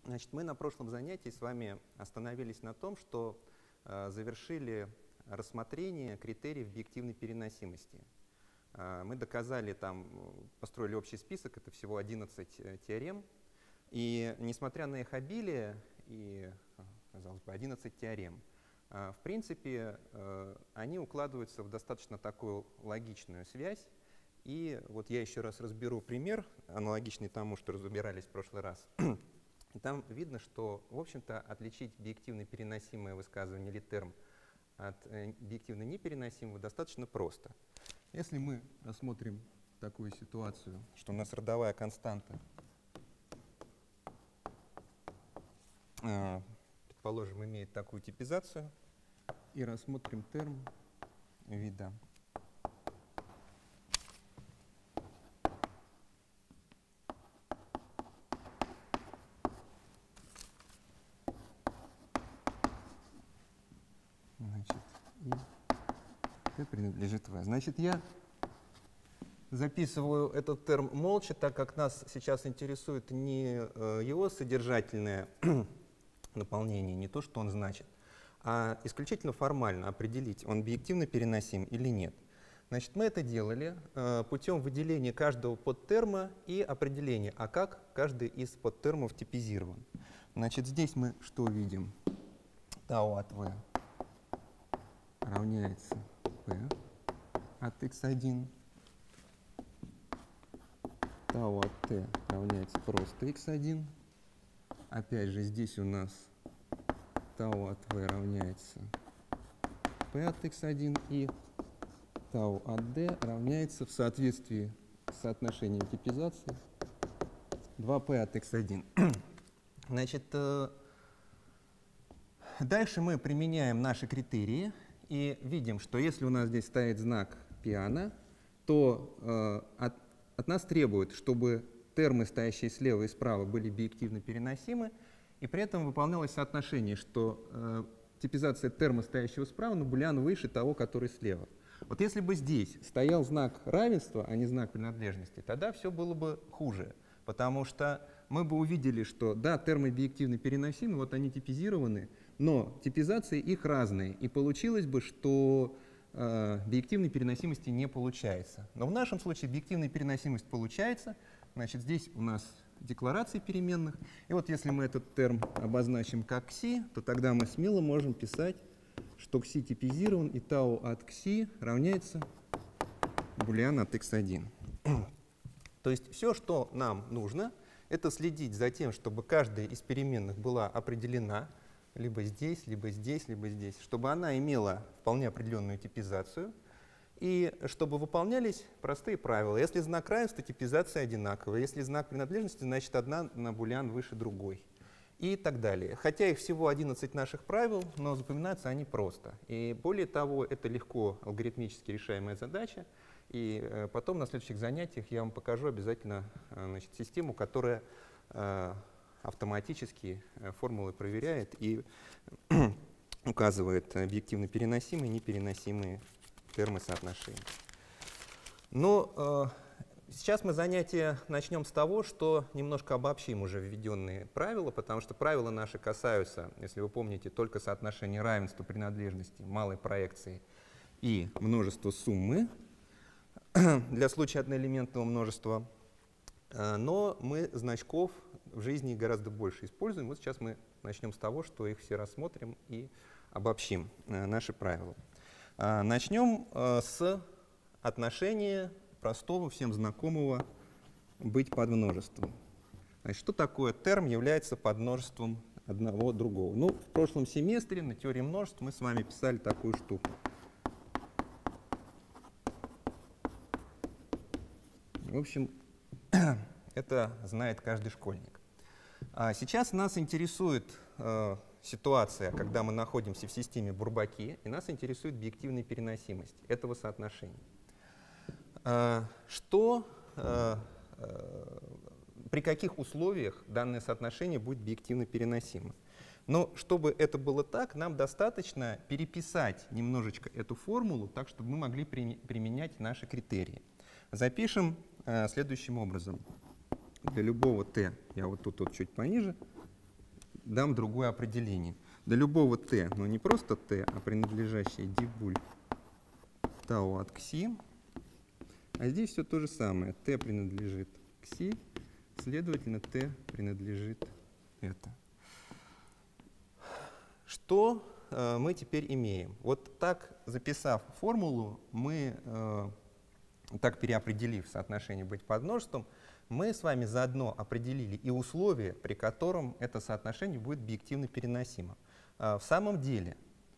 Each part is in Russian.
Значит, мы на прошлом занятии с вами остановились на том, что завершили рассмотрение критериев объективной переносимости. Мы доказали, построили общий список, это всего 11 теорем. И несмотря на их обилие и, казалось бы, 11 теорем, в принципе, они укладываются в достаточно такую логичную связь. И вот я еще раз разберу пример, аналогичный тому, что разбирались в прошлый раз. И там видно, что, в общем-то, отличить объективно переносимое высказывание или терм от объективно непереносимого достаточно просто. Если мы рассмотрим такую ситуацию, что у нас родовая константа, предположим, имеет такую типизацию, и рассмотрим терм вида и принадлежит V. Значит, я записываю этот терм молча, так как нас сейчас интересует не его содержательное наполнение, не то, что он значит, а исключительно формально определить, он объективно переносим или нет. Значит, мы это делали путем выделения каждого подтерма и определения, а как каждый из подтермов типизирован. Значит, здесь мы что видим? Тау от V равняется P от x1. Тау от t равняется просто x1. Опять же, здесь у нас тау от v равняется p от x1 и тау от d равняется в соответствии с соотношением типизации 2p от x1. Значит, дальше мы применяем наши критерии и видим, что если у нас здесь стоит знак пиано, то от нас требуют, чтобы термы, стоящие слева и справа, были объективно переносимы, и при этом выполнялось соотношение, что типизация терма, стоящего справа, на булян выше того, который слева. Вот если бы здесь стоял знак равенства, а не знак принадлежности, тогда все было бы хуже, потому что мы бы увидели, что да, термы объективно переносимы, вот они типизированы, но типизации их разные, и получилось бы, что объективной переносимости не получается. Но в нашем случае объективная переносимость получается. Значит, здесь у нас декларации переменных. И вот если мы этот терм обозначим как кси, то тогда мы смело можем писать, что кси типизирован, и тау от кси равняется булян от x1. То есть все, что нам нужно, это следить за тем, чтобы каждая из переменных была определена либо здесь, либо здесь, либо здесь, чтобы она имела вполне определенную типизацию, и чтобы выполнялись простые правила. Если знак равенства, типизация одинаковая. Если знак принадлежности, значит одна на булян выше другой. И так далее. Хотя их всего 11 наших правил, но запоминаются они просто. И более того, это легко алгоритмически решаемая задача. И потом на следующих занятиях я вам покажу обязательно систему, которая автоматически формулы проверяет и указывает объективно переносимые и непереносимые термы соотношения. Но сейчас мы занятие начнем с того, что немножко обобщим уже введенные правила, потому что правила наши касаются, если вы помните, только соотношения равенства принадлежности малой проекции и множества суммы для случая одноэлементного множества. Но мы значков в жизни гораздо больше используем. Вот сейчас мы начнем с того, что их все рассмотрим и обобщим наши правила. Начнем с отношения простого, всем знакомого быть подмножеством. Значит, что такое терм является подмножеством одного другого? Ну, в прошлом семестре на теории множеств мы с вами писали такую штуку. В общем, это знает каждый школьник. А сейчас нас интересует ситуация, когда мы находимся в системе Бурбаки, и нас интересует объективная переносимость этого соотношения. При каких условиях данное соотношение будет объективно переносимо? Но чтобы это было так, нам достаточно переписать немножечко эту формулу, так, чтобы мы могли применять наши критерии. Запишем следующим образом. Для любого t, я вот тут чуть пониже, дам другое определение. Для любого t, но не просто t, а принадлежащее дибуль тау от кси. А здесь все то же самое. t принадлежит кси, следовательно, t принадлежит это. Что мы теперь имеем? Вот так, записав формулу, мы, так переопределив соотношение быть подмножеством, мы с вами заодно определили и условия, при котором это соотношение будет объективно переносимо. В самом деле,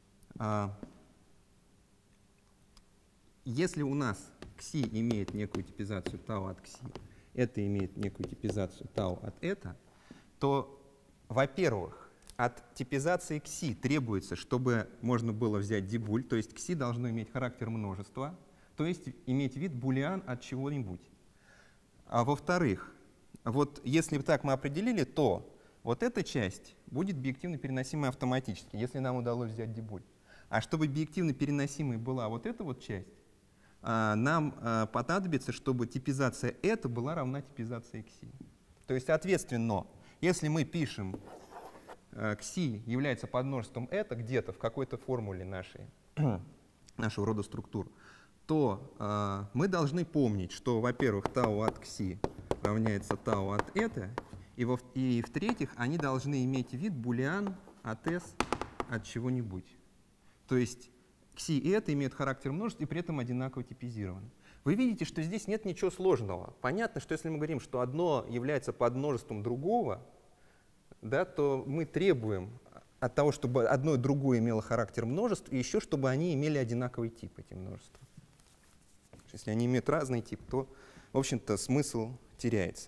если у нас кси имеет некую типизацию тау от кси, это имеет некую типизацию тау от это, то, во-первых, от типизации кси требуется, чтобы можно было взять дибуль, то есть кси должно иметь характер множества, то есть иметь вид булиан от чего-нибудь. А во-вторых, вот если так мы определили, то вот эта часть будет объективно переносимой автоматически, если нам удалось взять дибуль. А чтобы объективно переносимой была вот эта вот часть, нам понадобится, чтобы типизация это была равна типизации кси. То есть, соответственно, если мы пишем кси является подмножеством это где-то в какой-то формуле нашего рода структур, то мы должны помнить, что, во-первых, тау от кси равняется тау от это, и в-третьих, они должны иметь вид булиан от s от чего-нибудь. То есть кси и это имеют характер множеств и при этом одинаково типизированы. Вы видите, что здесь нет ничего сложного. Понятно, что если мы говорим, что одно является подмножеством другого, да, то мы требуем от того, чтобы одно и другое имело характер множеств, и еще чтобы они имели одинаковый тип, эти множества. Если они имеют разный тип, то, в общем-то, смысл теряется.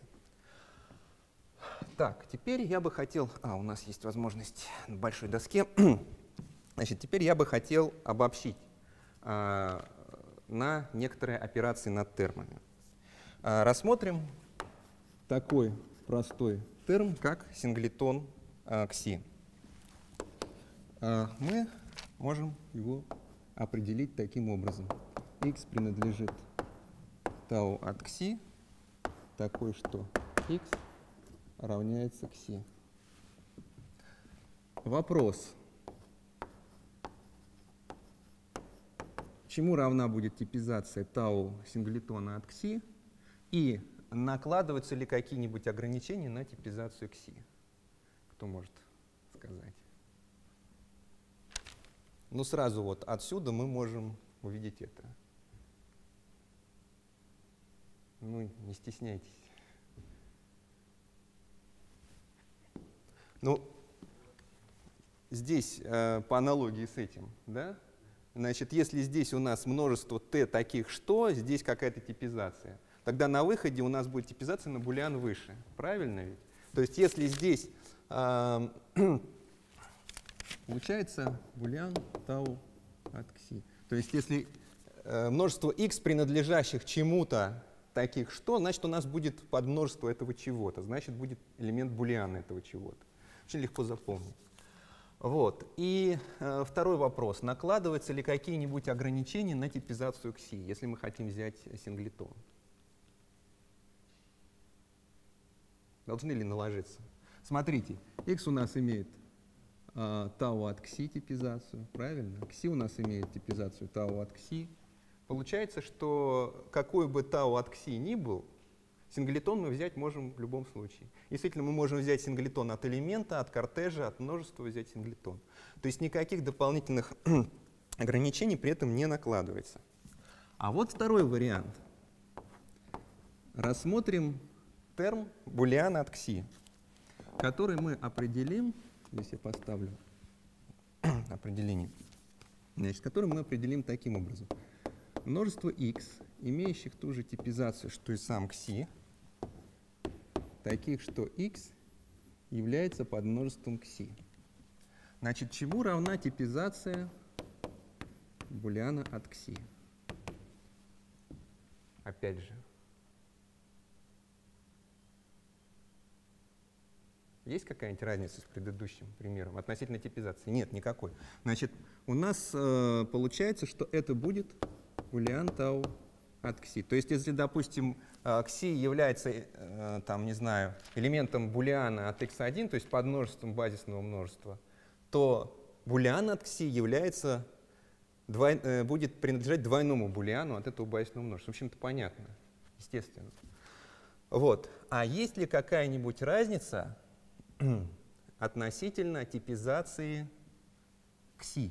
Так, теперь я бы хотел... у нас есть возможность на большой доске. Значит, теперь я бы хотел обобщить на некоторые операции над термами. Рассмотрим такой простой терм, как синглетон кси. Мы можем его определить таким образом. X принадлежит тау от кси, такой, что x равняется кси. Вопрос. Чему равна будет типизация тау синглетона от кси? И накладываются ли какие-нибудь ограничения на типизацию кси? Кто может сказать? Ну, сразу вот отсюда мы можем увидеть это. Ну, не стесняйтесь. Ну, здесь по аналогии с этим, да? Значит, если здесь у нас множество t таких что, здесь какая-то типизация, тогда на выходе у нас будет типизация на булиан выше. Правильно ведь? То есть если здесь получается булиан тау от кси. То есть если множество x принадлежащих чему-то таких что, значит у нас будет подмножество этого чего-то, значит будет элемент булиана этого чего-то. Очень легко запомнить. Вот. И второй вопрос. Накладываются ли какие-нибудь ограничения на типизацию кси, если мы хотим взять синглетон? Должны ли наложиться? Смотрите, x у нас имеет тау от кси типизацию, правильно? Кси у нас имеет типизацию тау от кси. Получается, что какой бы тау от кси ни был, синглетон мы взять можем в любом случае. Действительно, мы можем взять синглетон от элемента, от кортежа, от множества взять синглетон. То есть никаких дополнительных ограничений при этом не накладывается. А вот второй вариант. Рассмотрим терм булиана от кси, который мы определим, здесь я поставлю определение, значит, который мы определим таким образом. Множество x, имеющих ту же типизацию, что и сам кси, таких, что x является подмножеством кси. Значит, чему равна типизация булиана от кси? Опять же. Есть какая-нибудь разница с предыдущим примером относительно типизации? Нет, никакой. Значит, у нас получается, что это будет булиан тау от кси. То есть, если, допустим, кси является, там, не знаю, элементом булиана от x1, то есть подмножеством базисного множества, то булиан от кси является, будет принадлежать двойному булиану от этого базисного множества. В общем-то, понятно, естественно. Вот. А есть ли какая-нибудь разница относительно типизации кси?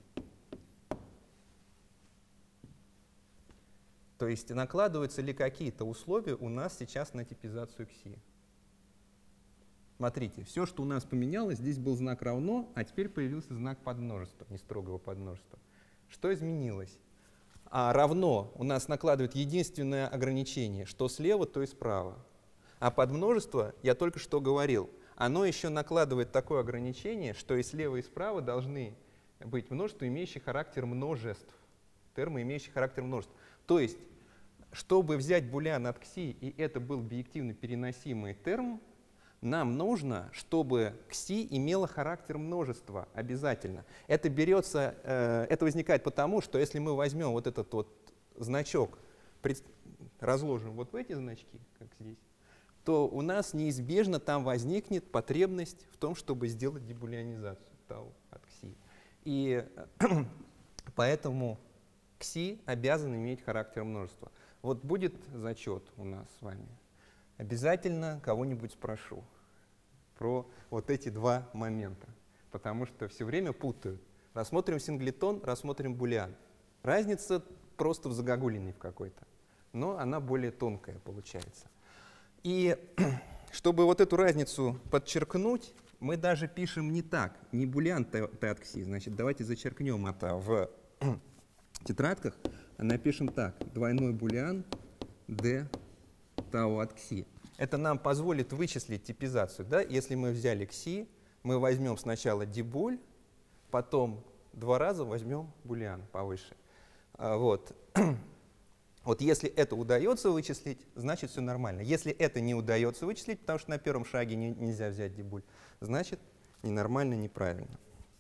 То есть накладываются ли какие-то условия у нас сейчас на типизацию кси? Смотрите, все, что у нас поменялось, здесь был знак равно, а теперь появился знак подмножества, нестрогого подмножества. Что изменилось? А равно у нас накладывает единственное ограничение, что слева, то и справа. А подмножество, я только что говорил, оно еще накладывает такое ограничение, что и слева, и справа должны быть множества, имеющие характер множеств, термы, имеющие характер множеств. То есть, чтобы взять булиан от кси, и это был биективно переносимый терм, нам нужно, чтобы кси имело характер множества обязательно. Это берется, это возникает потому, что если мы возьмем вот этот вот значок, разложим вот в эти значки, как здесь, то у нас неизбежно там возникнет потребность в том, чтобы сделать дебулианизацию тау от кси. И поэтому кси обязан иметь характер множества. Вот будет зачет у нас с вами. Обязательно кого-нибудь спрошу про вот эти два момента, потому что все время путают. Рассмотрим синглетон, рассмотрим булиан. Разница просто в загогулине в какой-то, но она более тонкая получается. И чтобы вот эту разницу подчеркнуть, мы даже пишем не так, не булиан t от кси. Значит, давайте зачеркнем это в тетрадках, а напишем так: двойной булиан d тау от кси. Это нам позволит вычислить типизацию. Да? Если мы взяли кси, мы возьмем сначала дебуль, потом два раза возьмем булиан повыше. Вот. Вот если это удается вычислить, значит все нормально. Если это не удается вычислить, потому что на первом шаге нельзя взять дебуль, значит ненормально, неправильно.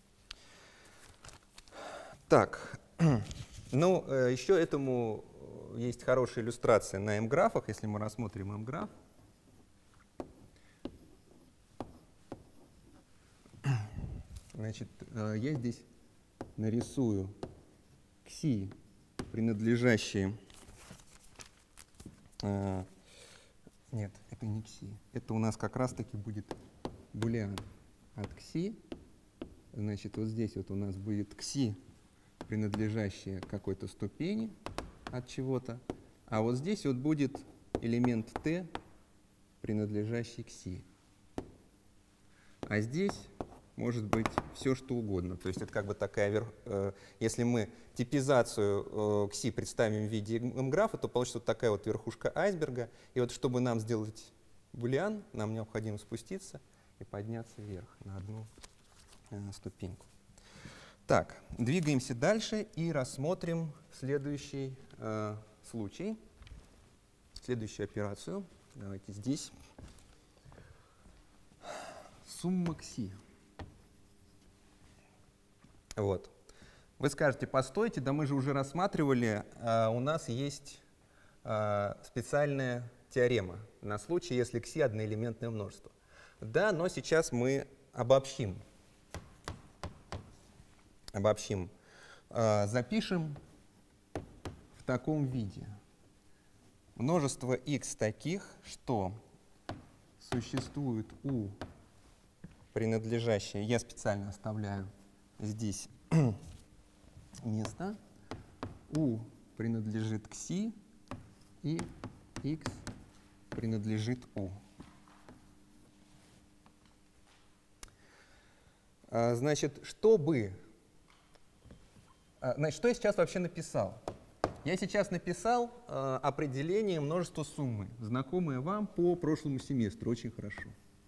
Так, ну еще этому есть хорошая иллюстрация на М-графах, если мы рассмотрим М-граф. Значит, я здесь нарисую кси, принадлежащие... Нет, это не кси. Это у нас как раз-таки будет булиан от кси. Значит, вот здесь вот у нас будет кси, принадлежащие какой-то ступени от чего-то. А вот здесь вот будет элемент t, принадлежащий кси. А здесь может быть все, что угодно. То есть это как бы такая, если мы типизацию кси представим в виде М-графа, то получится вот такая вот верхушка айсберга. И вот чтобы нам сделать булиан, нам необходимо спуститься и подняться вверх на одну ступеньку. Так, двигаемся дальше и рассмотрим следующий случай, следующую операцию. Давайте здесь. Сумма кси. Вот. Вы скажете, постойте, да мы же уже рассматривали, у нас есть специальная теорема на случай, если кси одноэлементное множество. Да, но сейчас мы обобщим. Запишем в таком виде. Множество x таких, что существует у принадлежащее, я специально оставляю здесь место, u принадлежит кси и x принадлежит u. Значит, что я сейчас вообще написал? Я сейчас написал определение множества суммы, знакомое вам по прошлому семестру, очень хорошо.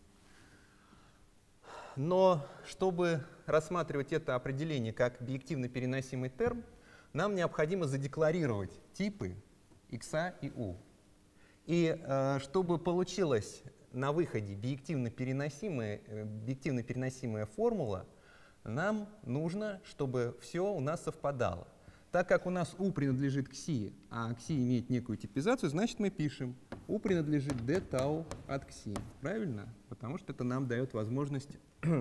Но чтобы рассматривать это определение как объективно переносимый терм, нам необходимо задекларировать типы x и u. И чтобы получилась на выходе объективно переносимая формула, нам нужно, чтобы все у нас совпадало. так как у нас U принадлежит кси, а кси имеет некую типизацию, значит мы пишем U принадлежит d тау от кси. Правильно? Потому что это нам дает возможность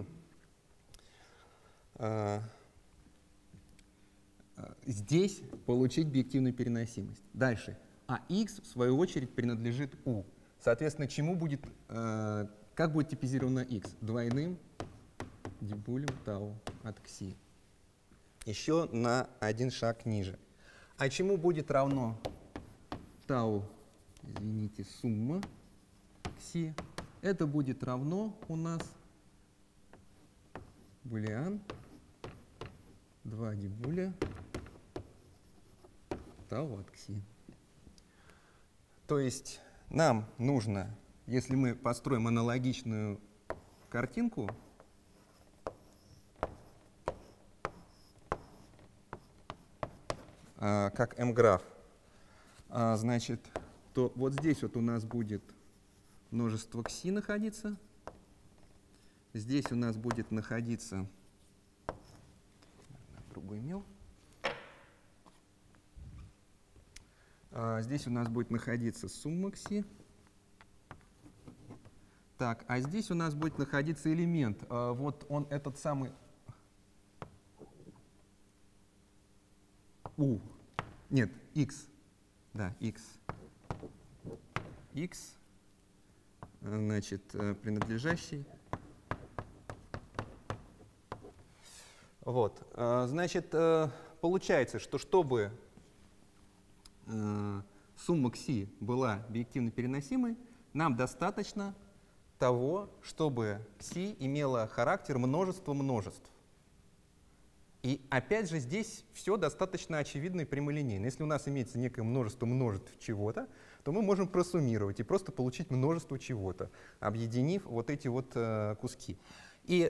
здесь получить биективную переносимость. Дальше. А x, в свою очередь, принадлежит U. Соответственно, чему будет, как будет типизировано x? Двойным дибулем тау от кси. Еще на один шаг ниже. А чему будет равно тау, извините, сумма кси? Это будет равно у нас булиан 2 дибуля тау от кси. То есть нам нужно, если мы построим аналогичную картинку, как m-граф, значит, то вот здесь вот у нас будет множество кси находиться, здесь у нас будет находиться другой мел, здесь у нас будет находиться сумма кси. Так, а здесь у нас будет находиться элемент. Вот он этот самый U. Нет, X. Да, X. X, значит, принадлежащий. Вот. Значит, получается, что чтобы сумма кси была биективно переносимой, нам достаточно того, чтобы кси имела характер множества множеств. И опять же здесь все достаточно очевидно и прямолинейно. Если у нас имеется некое множество множеств чего-то, то мы можем просуммировать и просто получить множество чего-то, объединив вот эти вот куски. И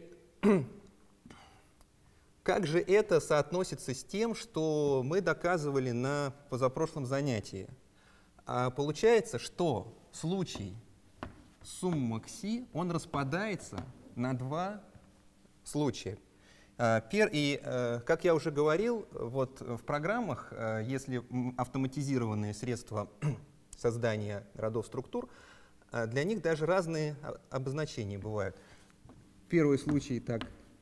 как же это соотносится с тем, что мы доказывали на позапрошлом занятии? Получается, что случай сумма кси, он распадается на два случая. И, как я уже говорил, вот в программах, если автоматизированные средства создания родов структур, для них даже разные обозначения бывают. Первый случай так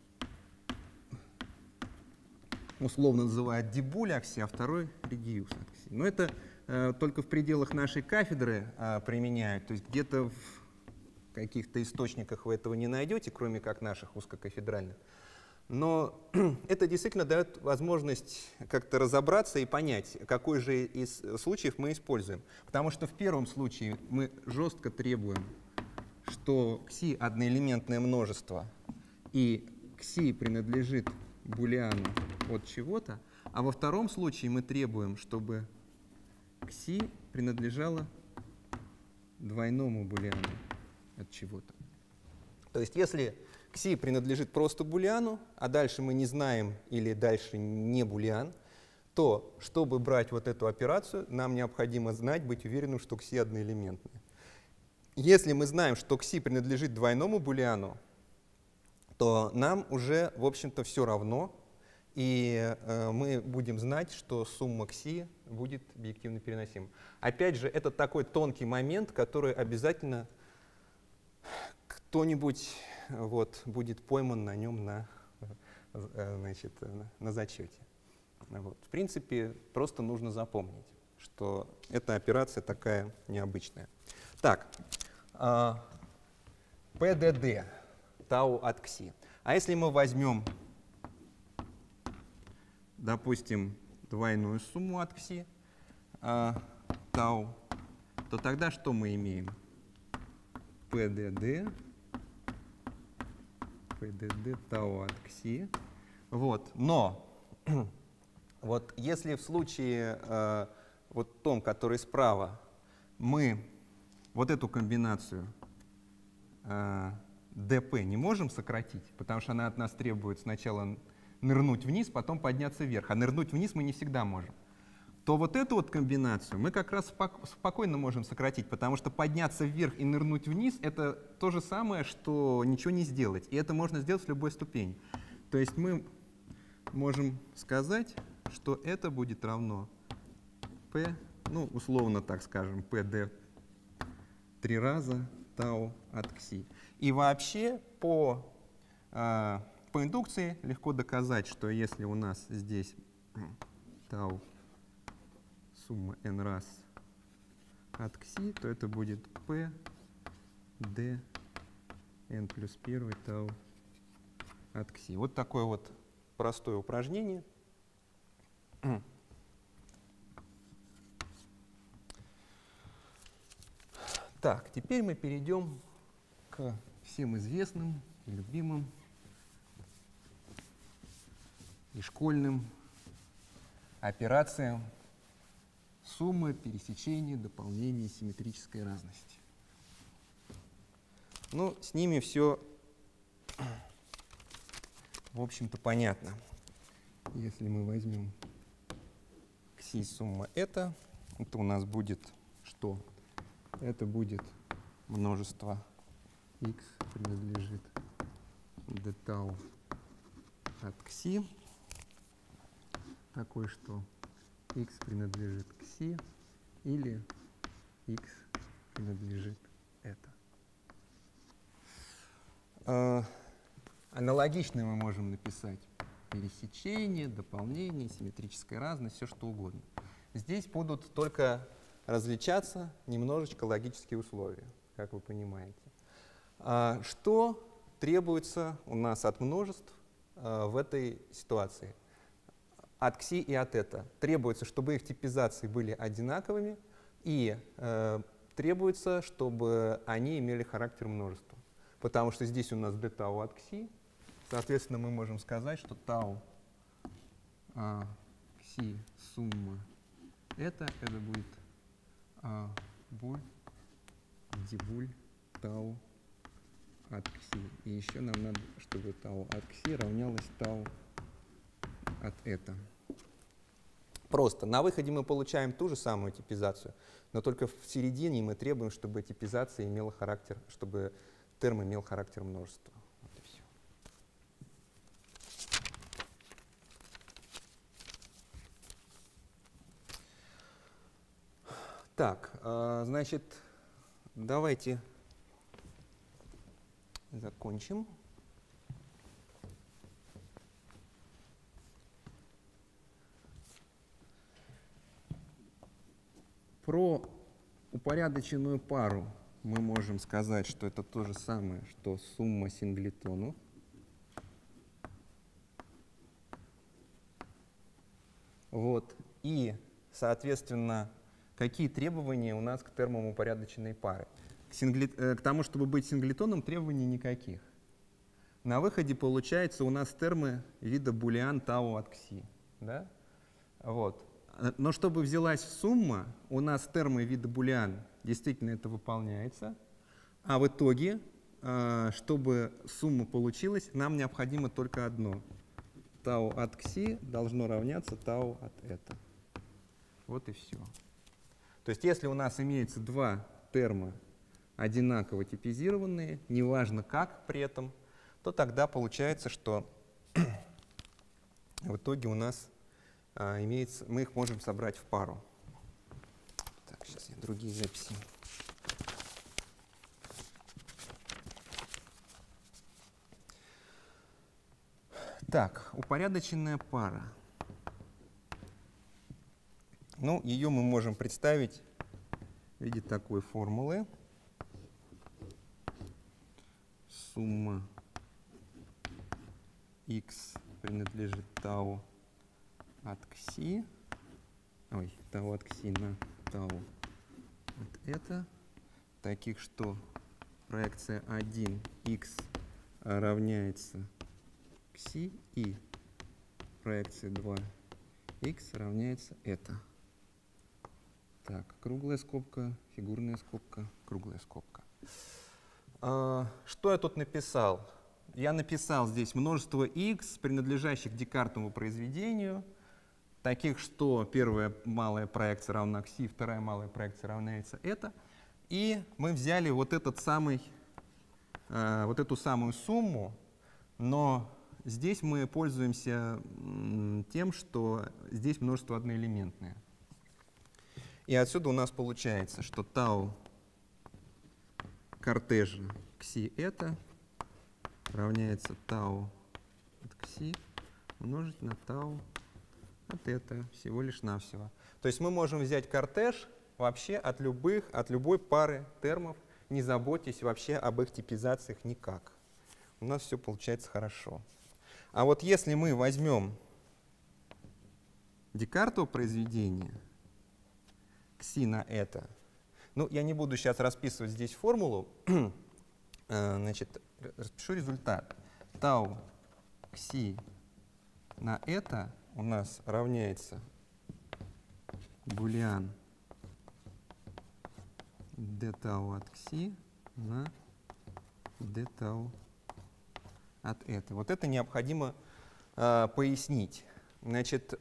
условно называют дибуль акси, а второй региус акси. Но это только в пределах нашей кафедры применяют, то есть где-то в каких-то источниках вы этого не найдете, кроме как наших узкокафедральных. Но это действительно дает возможность как-то разобраться и понять, какой же из случаев мы используем. Потому что в первом случае мы жестко требуем, что кси — одноэлементное множество, и кси принадлежит булиану от чего-то, а во втором случае мы требуем, чтобы кси принадлежало двойному булиану от чего-то. То есть если кси принадлежит просто булиану, а дальше мы не знаем или дальше не булиан, то, чтобы брать вот эту операцию, нам необходимо знать, быть уверенным, что кси одноэлементное. Если мы знаем, что кси принадлежит двойному булиану, то нам уже, в общем-то, все равно, и мы будем знать, что сумма кси будет биективно переносима. Опять же, это такой тонкий момент, который обязательно кто-нибудь будет пойман на нем на зачете. Вот. В принципе, просто нужно запомнить, что эта операция такая необычная. Так, PDD, тау от кси. А если мы возьмем, допустим, двойную сумму от кси, тау, то тогда что мы имеем? PDD тау от кси. Вот. Но вот если в случае вот том, который справа, мы вот эту комбинацию dp не можем сократить, потому что она от нас требует сначала нырнуть вниз, потом подняться вверх, а нырнуть вниз мы не всегда можем, то вот эту вот комбинацию мы как раз спокойно можем сократить, потому что подняться вверх и нырнуть вниз — это то же самое, что ничего не сделать. И это можно сделать с любой ступени. То есть мы можем сказать, что это будет равно p, ну, условно так скажем, pd 3 раза тау от кси. И вообще по индукции легко доказать, что если у нас здесь тау сумма n раз от кси, то это будет p d n плюс 1 тау от кси. Вот такое вот простое упражнение. Так, теперь мы перейдем к всем известным и любимым и школьным операциям суммы, пересечения, дополнения, симметрической разности. Ну, с ними все, в общем-то, понятно. Если мы возьмем кси сумма это у нас будет что? Это будет множество x принадлежит d тау от кси, такой, что x принадлежит кси или x принадлежит это. Аналогично мы можем написать пересечение, дополнение, симметрическая разность, все что угодно. Здесь будут только различаться немножечко логические условия, как вы понимаете. Что требуется у нас от множеств в этой ситуации? От кси и от это. Требуется, чтобы их типизации были одинаковыми, и требуется, чтобы они имели характер множества. Потому что здесь у нас d тау от кси. Соответственно, мы можем сказать, что тау кси сумма это будет буль дибуль тау от кси. И еще нам надо, чтобы тау от кси равнялось тау от это. Просто. На выходе мы получаем ту же самую типизацию, но только в середине мы требуем, чтобы типизация имела характер, чтобы терм имел характер множества. Вот и все. Так, значит, давайте закончим. Про упорядоченную пару мы можем сказать, что это то же самое, что сумма синглитонов. Вот. И, соответственно, какие требования у нас к термам упорядоченной пары? К тому, чтобы быть синглитоном, требований никаких. На выходе получается у нас термы вида булиан тау от кси. Да? Вот. Но чтобы взялась сумма, у нас термы вида булиан действительно это выполняется. А в итоге, чтобы сумма получилась, нам необходимо только одно. Тау от кси должно равняться тау от это. Вот и все. То есть если у нас имеется два терма одинаково типизированные, неважно как при этом, то тогда получается, что в итоге у нас имеется, мы их можем собрать в пару. Так, сейчас я другие записи. Так, упорядоченная пара. Ну, ее мы можем представить в виде такой формулы. Сумма x принадлежит тау от кси, тау от кси на тау от это, таких, что проекция 1 x равняется кси и проекция 2 x равняется это. Так, круглая скобка, фигурная скобка, круглая скобка. Что я тут написал? Я написал здесь множество x, принадлежащих Декартову произведению, таких, что первая малая проекция равна кси, вторая малая проекция равняется это. И мы взяли вот эту самую сумму, но здесь мы пользуемся тем, что здесь множество одноэлементное. И отсюда у нас получается, что тау кортежа кси это равняется тау от кси умножить на тау от это всего лишь навсего. То есть мы можем взять кортеж вообще от любой пары термов, не заботьтесь вообще об их типизациях никак. У нас все получается хорошо. А вот если мы возьмем Декартово произведение кси на это, ну, я не буду сейчас расписывать здесь формулу, значит, распишу результат. Тау кси на это у нас равняется булиан d тау от кси на d тау от это. Вот это необходимо пояснить. Значит,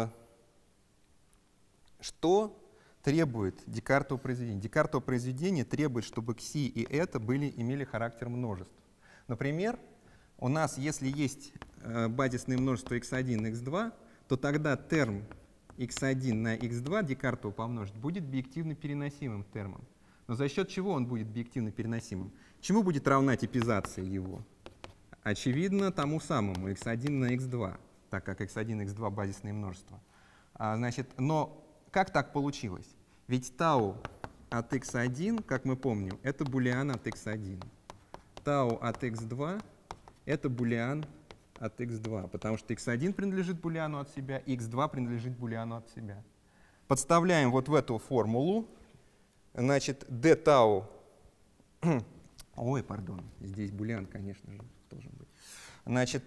что требует Декартово произведение? Декартово произведение требует, чтобы кси и это имели характер множеств. Например, у нас, если есть базисное множество x1 и x2, то тогда терм x1 на x2 Декартово помножить будет биективно переносимым термом. Но за счет чего он будет биективно переносимым? Чему будет равна типизация его? Очевидно, тому самому x1 на x2, так как x1 и x2 базисные множества. Значит, но как так получилось? Ведь тау от x1, как мы помним, это булиан от x1. Тау от x2 это булиан от x2, потому что x1 принадлежит булиану от себя, и x2 принадлежит булиану от себя. Подставляем вот в эту формулу, значит, d тау, ой, пардон, здесь булиан, конечно же, должен быть. Значит,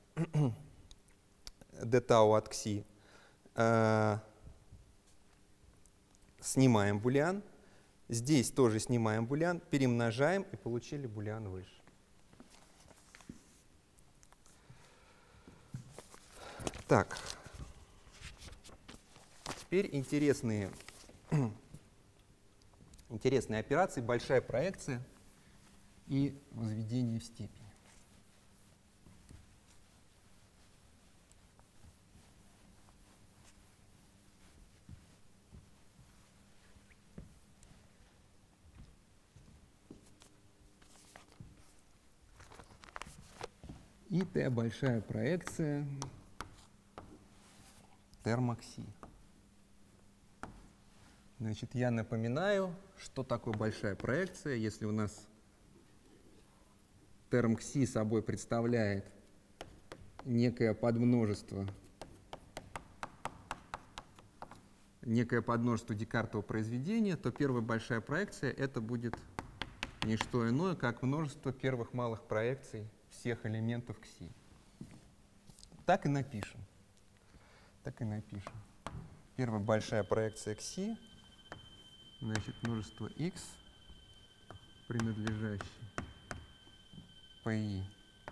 d тау от кси, снимаем булиан, здесь тоже снимаем булиан, перемножаем и получили булиан выше. Так, теперь интересные операции, большая проекция и возведение в степень. И Т большая проекция терма кси. Значит, я напоминаю, что такое большая проекция. Если у нас терм кси собой представляет некое подмножество Декартова произведения, то первая большая проекция это будет не что иное, как множество первых малых проекций всех элементов кси. Так и напишем. Первая большая проекция кси, значит, множество x, принадлежащее πi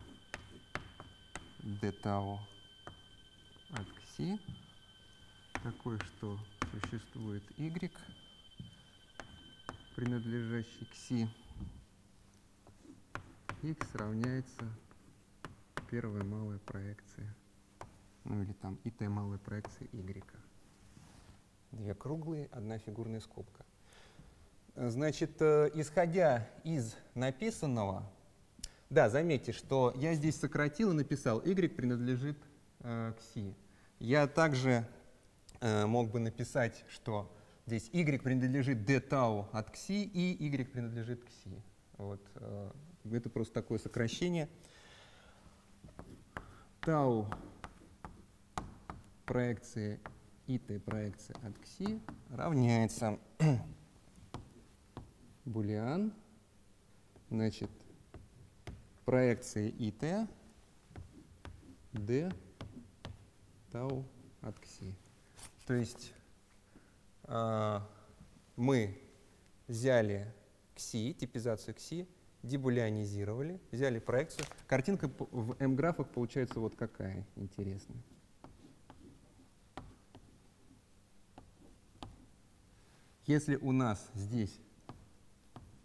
d тау от кси, такое, что существует y, принадлежащий кси, x равняется первая малая проекция, ну или там и t малая проекция y. Две круглые, одна фигурная скобка. Значит, исходя из написанного, да, заметьте, что я здесь сократил и написал y принадлежит кси. Я также мог бы написать, что здесь y принадлежит d тау от кси и y принадлежит кси. Вот, это просто такое сокращение. Тау проекции и t проекция от кси равняется булиан, значит, проекции и t d тау от кси. То есть мы взяли кси, типизацию кси, дебулианизировали, взяли проекцию. Картинка в m-графах получается вот какая интересная. Если у нас здесь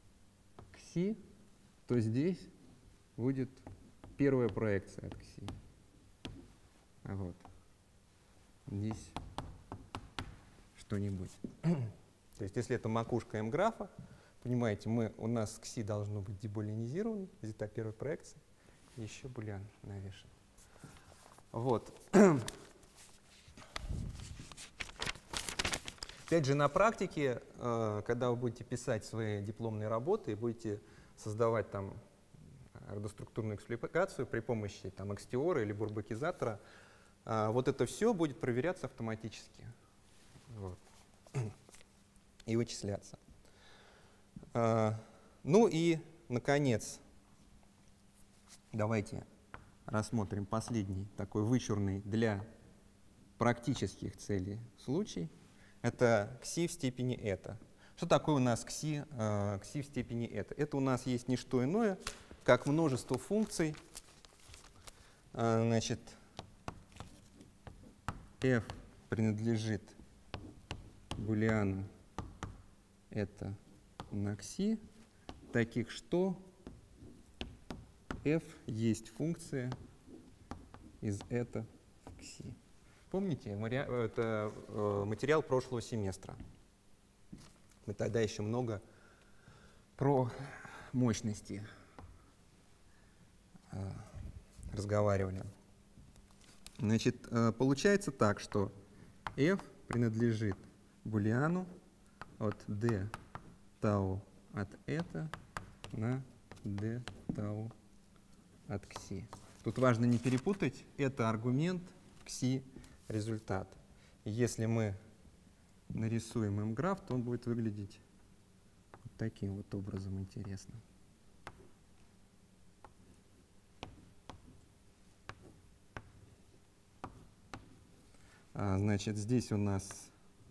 кси, то здесь будет первая проекция от кси. Вот. Здесь что-нибудь. То есть если это макушка М-графа, понимаете, у нас кси должно быть дебулианизировано, z первой проекции, и еще булиан навешен. Вот. Опять же, на практике, когда вы будете писать свои дипломные работы и будете создавать там ордоструктурную экспликацию при помощи там экстиора или бурбакизатора, вот это все будет проверяться автоматически. Вот. И вычисляться. Ну и, наконец, давайте рассмотрим последний такой вычурный для практических целей случай. Это кси в степени eta. Что такое у нас кси в степени eta? Это у нас есть не что иное, как множество функций. Значит, f принадлежит булиану это на кси, таких что f есть функция из eta в кси. Помните, это материал прошлого семестра. Мы тогда еще много про мощности разговаривали. Значит, получается так, что f принадлежит булиану от d тау от eta на d тау от кси. Тут важно не перепутать, это аргумент, кси — результат. И если мы нарисуем М-граф, то он будет выглядеть вот таким вот образом интересным. Значит, здесь у нас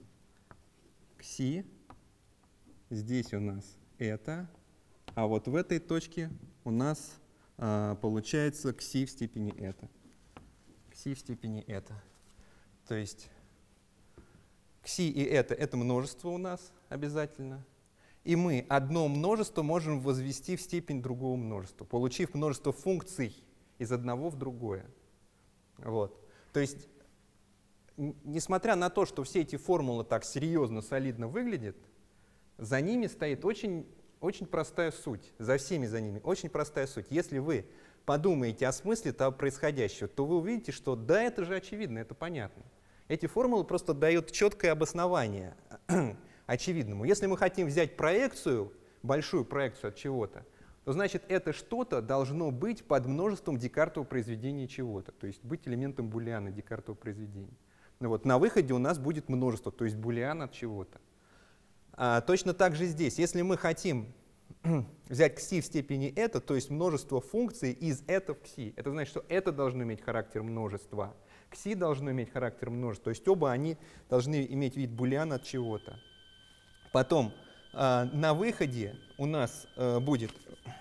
кси, здесь у нас это, а вот в этой точке у нас получается кси в степени это. Кси в степени это. То есть кси и это множество у нас обязательно. И мы одно множество можем возвести в степень другого множества, получив множество функций из одного в другое. Вот. То есть, несмотря на то, что все эти формулы так серьезно, солидно выглядят, за ними стоит очень простая суть. За всеми за ними очень простая суть. Если вы подумаете о смысле того происходящего, то вы увидите, что да, это же очевидно, это понятно. Эти формулы просто дают четкое обоснование очевидному. Если мы хотим взять проекцию, большую проекцию от чего-то, то значит это что-то должно быть под множеством Декартова произведения чего-то, то есть быть элементом булиана Декартова произведения. Ну вот, на выходе у нас будет множество, то есть булиан от чего-то. Точно так же здесь. Если мы хотим взять кси в степени это, то есть множество функций из это в кси, это значит, что это должно иметь характер множества. Кси должно иметь характер множества, то есть оба они должны иметь вид булиана от чего-то. Потом на выходе у нас будет,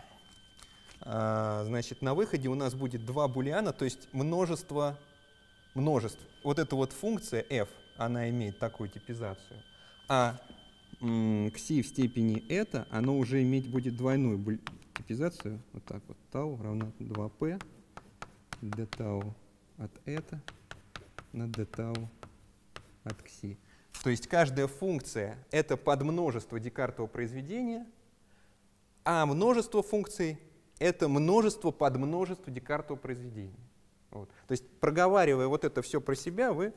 значит, на выходе у нас будет два булиана, то есть множество множеств. Вот эта вот функция f, она имеет такую типизацию, а кси в степени это, оно уже иметь будет двойную типизацию, вот так вот, тау равно 2p d тау от это на d тау от кси. То есть каждая функция — это подмножество Декартова произведения, а множество функций — это множество подмножества Декартова произведения. Вот. То есть, проговаривая вот это все про себя, вы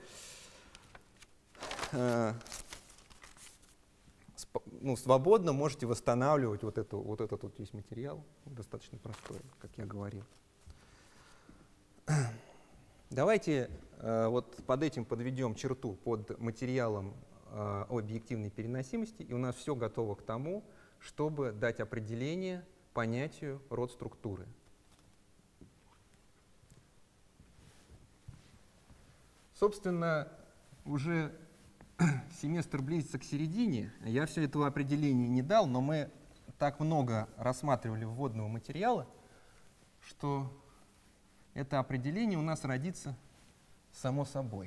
свободно можете восстанавливать вот этот вот весь материал, достаточно простой, как я говорил. Давайте вот под этим подведем черту под материалом о объективной переносимости, и у нас все готово к тому, чтобы дать определение понятию род структуры. Собственно, уже семестр близится к середине. Я все этого определения не дал, но мы так много рассматривали вводного материала, что это определение у нас родится само собой.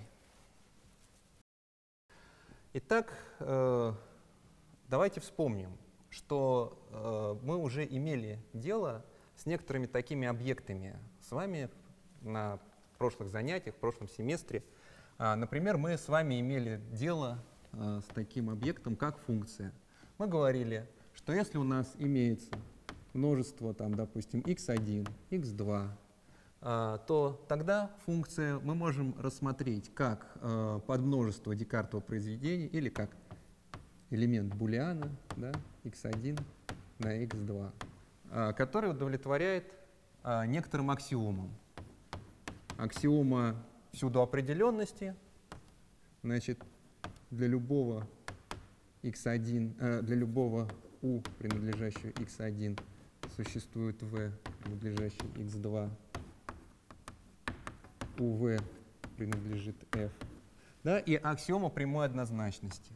Итак, давайте вспомним, что мы уже имели дело с некоторыми такими объектами с вами на прошлых занятиях, в прошлом семестре. Например, мы с вами имели дело с таким объектом, как функция. Мы говорили, что если у нас имеется множество, там, допустим, x1, x2, то тогда функция мы можем рассмотреть как подмножество Декартова произведения или как элемент булиана, да, x1 на x2, который удовлетворяет некоторым аксиомам. Аксиома всюдоопределенности, значит, для любого x1, для любого u, принадлежащего x1, существует v, принадлежащий x2, у v принадлежит f, да, и аксиома прямой однозначности.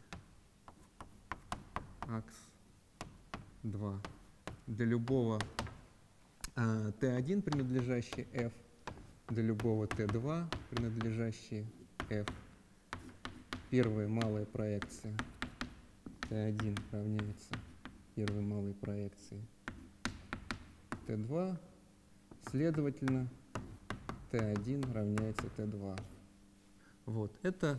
ax2 для любого t1, принадлежащий f, для любого t2, принадлежащий f. Первая малая проекция t1 равняется первой малой проекции t2, следовательно, t1 равняется t2. Вот, это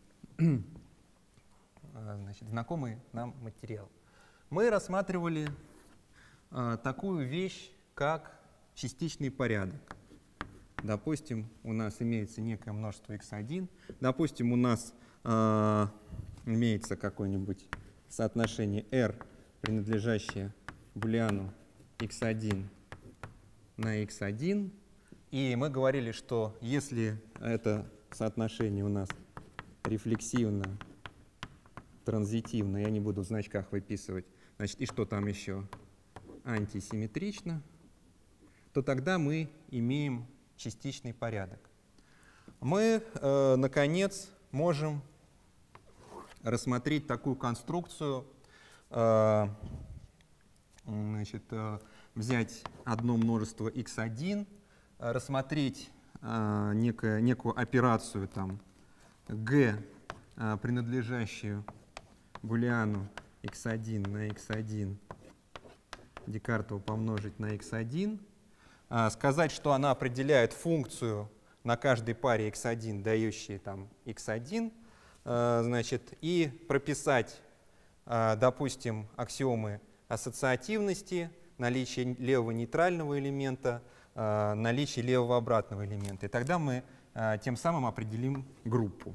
значит, знакомый нам материал. Мы рассматривали такую вещь, как частичный порядок. Допустим, у нас имеется некое множество x1, допустим, у нас имеется какое-нибудь соотношение R, принадлежащее булиану x1 на x1, и мы говорили, что если это соотношение у нас рефлексивно, транзитивно, я не буду в значках выписывать, значит, и что там еще, антисимметрично, то тогда мы имеем частичный порядок. Мы, наконец, можем рассмотреть такую конструкцию, значит, взять одно множество x1, рассмотреть некую операцию там, g, принадлежащую булиану x1 на x1, Декартову помножить на x1, сказать, что она определяет функцию на каждой паре x1, дающей там x1, значит, и прописать, допустим, аксиомы ассоциативности, наличие левого нейтрального элемента, наличие левого обратного элемента. И тогда мы тем самым определим группу.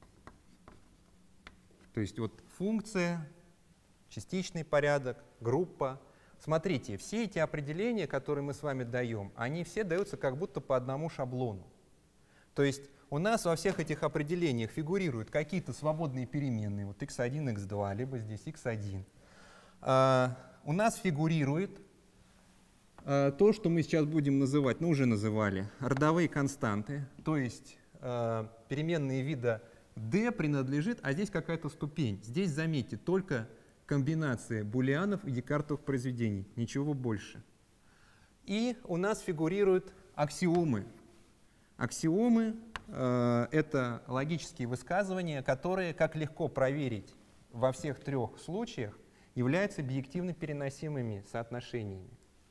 То есть вот функция, частичный порядок, группа. Смотрите, все эти определения, которые мы с вами даем, они все даются как будто по одному шаблону. То есть у нас во всех этих определениях фигурируют какие-то свободные переменные, вот x1, x2, либо здесь x1. У нас фигурирует то, что мы сейчас будем называть, ну уже называли, родовые константы, то есть переменные вида d принадлежит, а здесь какая-то ступень. Здесь, заметьте, только комбинация булианов и Декартовых произведений, ничего больше. И у нас фигурируют аксиомы. Аксиомы это логические высказывания, которые, как легко проверить во всех трех случаях, являются объективно переносимыми соотношениями.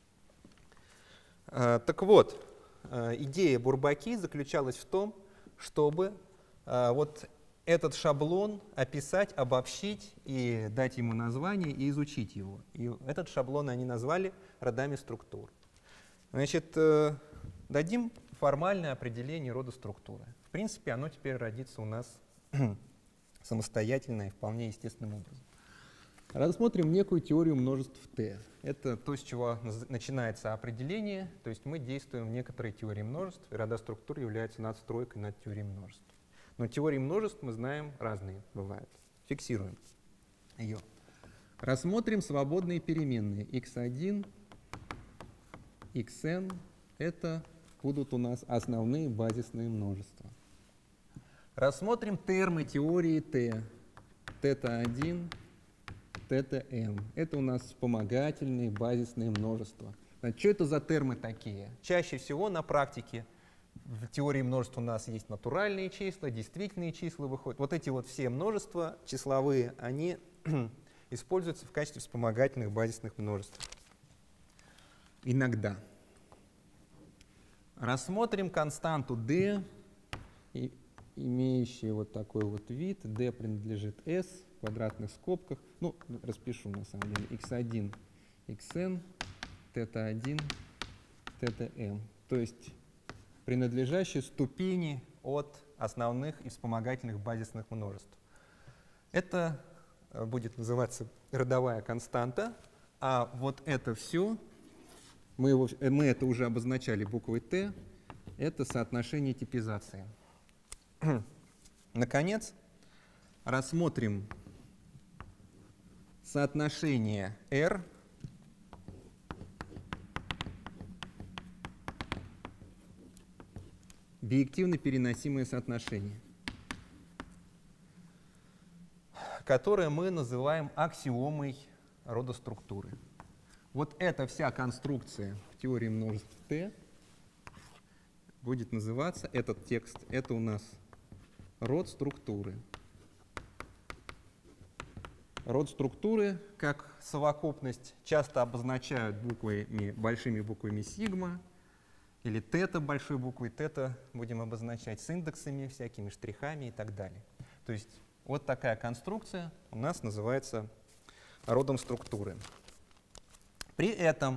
Так вот, идея Бурбаки заключалась в том, чтобы вот этот шаблон описать, обобщить и дать ему название и изучить его. И этот шаблон они назвали родами структур. Значит, дадим формальное определение рода структуры. В принципе, оно теперь родится у нас самостоятельно и вполне естественным образом. Рассмотрим некую теорию множеств Т. Это то, с чего начинается определение, то есть мы действуем в некоторой теории множеств, и рода структур являются надстройкой над теорией множеств. Но теории множеств мы знаем разные бывают. Фиксируем ее. Рассмотрим свободные переменные x1, xn. Это будут у нас основные базисные множества. Рассмотрим термы теории Т. θ1, θm. Это у нас вспомогательные базисные множества. Значит, что это за термы такие? Чаще всего на практике в теории множеств у нас есть натуральные числа, действительные числа выходят. Вот эти вот все множества числовые, они используются в качестве вспомогательных базисных множеств. Иногда. Рассмотрим константу d, имеющую вот такой вот вид. D принадлежит S в квадратных скобках. Ну, распишу на самом деле. x1, xn, θ1, θm. То есть принадлежащие ступени от основных и вспомогательных базисных множеств. Это будет называться родовая константа, а вот это все, мы это уже обозначали буквой Т, это соотношение типизации. Наконец, рассмотрим соотношение R биективно переносимое соотношение, которое мы называем аксиомой рода структуры. Вот эта вся конструкция в теории множеств Т будет называться, этот текст, это у нас род структуры. Род структуры как совокупность часто обозначают большими буквами сигма, или тета большой буквой, тета будем обозначать с индексами, всякими штрихами и так далее. То есть вот такая конструкция у нас называется родом структуры. При этом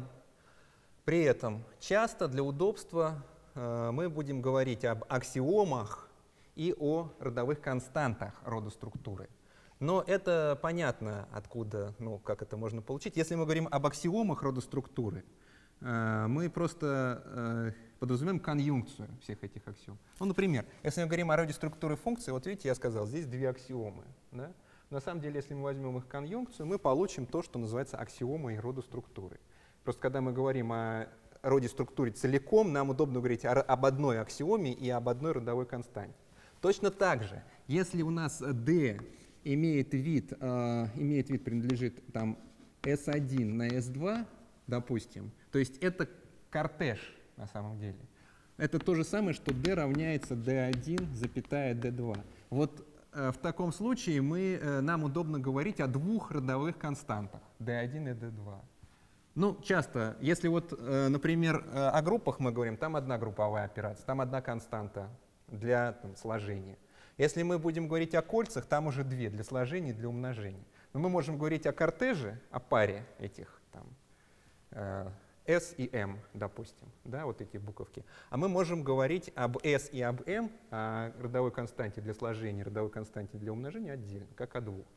часто для удобства мы будем говорить об аксиомах и о родовых константах рода структуры. Но это понятно, откуда, как это можно получить. Если мы говорим об аксиомах рода структуры, мы просто подразумеваем конъюнкцию всех этих аксиом. Ну, например, если мы говорим о роде структуры функции, вот видите, я сказал, здесь две аксиомы. Да? На самом деле, если мы возьмем их конъюнкцию, мы получим то, что называется аксиомой рода структуры. Просто когда мы говорим о роде структуры целиком, нам удобно говорить об одной аксиоме и об одной родовой константе. Точно так же, если у нас D имеет вид принадлежит там S1 на S2, допустим, то есть это кортеж на самом деле. Это то же самое, что D равняется D1, D2. Вот в таком случае нам удобно говорить о двух родовых константах, D1 и D2. Ну, часто, если вот, например, о группах мы говорим, там одна групповая операция, там одна константа для сложения. Если мы будем говорить о кольцах, там уже две, для сложения и для умножения. Но мы можем говорить о кортеже, о паре этих там, S и M, допустим, да, вот эти буковки. А мы можем говорить об S и об M, о родовой константе для сложения, родовой константе для умножения отдельно, как о двух.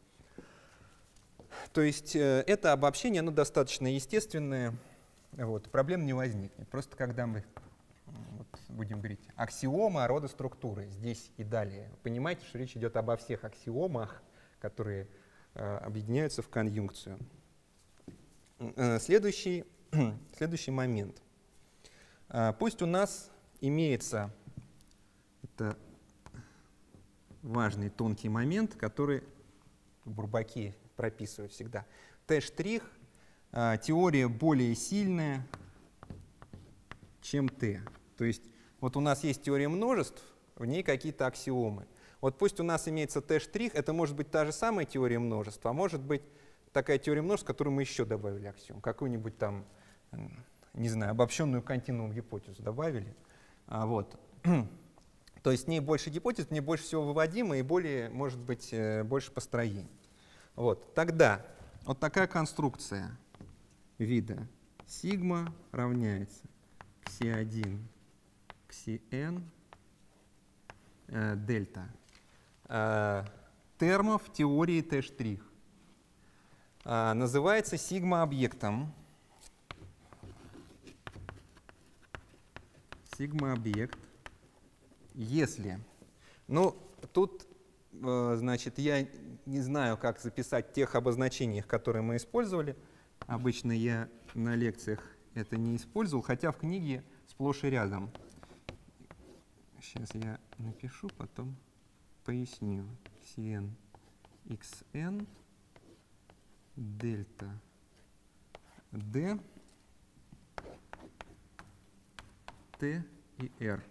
То есть это обобщение, оно достаточно естественное, вот, проблем не возникнет. Просто когда мы будем говорить аксиома рода структуры здесь и далее, понимаете, что речь идет обо всех аксиомах, которые объединяются в конъюнкцию. Следующий момент. Пусть у нас имеется, это важный тонкий момент, который бурбаки прописывают всегда. Т', теория более сильная, чем Т. То есть вот у нас есть теория множеств, в ней какие-то аксиомы. Вот пусть у нас имеется Т', это может быть та же самая теория множеств, а может быть такая теория множеств, которую мы еще добавили аксиом, какую-нибудь там, не знаю, обобщенную континуум гипотезу добавили. Вот. То есть в ней больше гипотез, в ней больше всего выводимо и более, может быть, больше построений. Вот. Тогда вот такая конструкция вида сигма равняется кси1, кси(n), дельта. Термов теории Т'. Называется сигма-объектом. Сигма-объект, если... Ну, тут, значит, я не знаю, как записать тех обозначениях, которые мы использовали. Обычно я на лекциях это не использовал, хотя в книге сплошь и рядом. Сейчас я напишу, потом поясню. Cn, xn, дельта d, t и r.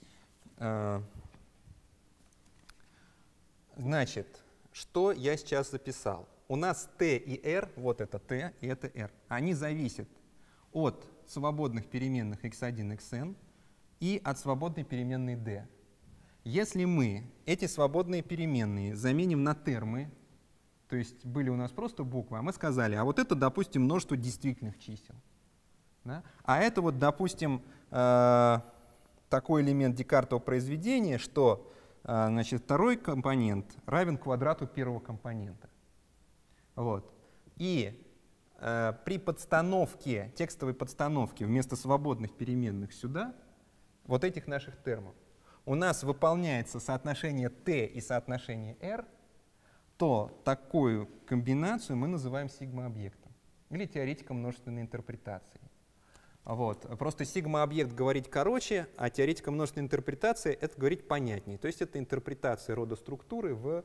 Значит, что я сейчас записал? У нас t и r, вот это t и это r, они зависят от свободных переменных x1, xn, и от свободной переменной d. Если мы эти свободные переменные заменим на термы, то есть были у нас просто буквы, а мы сказали, а вот это, допустим, множество действительных чисел. Да? А это вот, допустим, такой элемент Декартова произведения, что значит, второй компонент равен квадрату первого компонента. Вот. И при подстановке, текстовой подстановке вместо свободных переменных сюда, вот этих наших термов, у нас выполняется соотношение t и соотношение r, то такую комбинацию мы называем сигма-объектом или теоретиком множественной интерпретации. Вот. Просто сигма-объект говорить короче, а теоретика множественной интерпретации — это говорить понятнее. То есть это интерпретация рода структуры в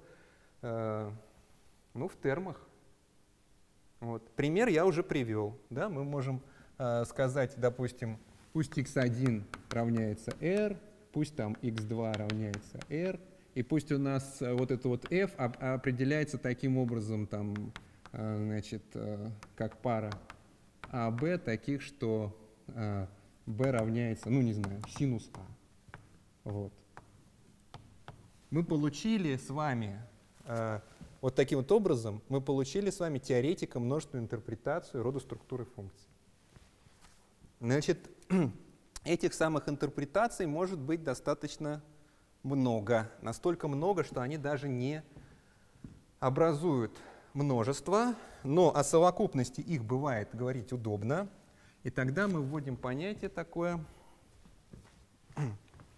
термах. Вот. Пример я уже привел. Да? Мы можем сказать, допустим, пусть x1 равняется r, пусть там x2 равняется r, и пусть у нас вот это вот f определяется таким образом, там, значит, как пара а, b, таких, что b равняется, ну не знаю, синус а. Вот. Мы получили с вами, вот таким вот образом, мы получили с вами теоретико множественную интерпретацию рода структуры функций. Значит, этих самых интерпретаций может быть достаточно много. Настолько много, что они даже не образуют множество, но о совокупности их бывает говорить удобно. И тогда мы вводим понятие такое. Так,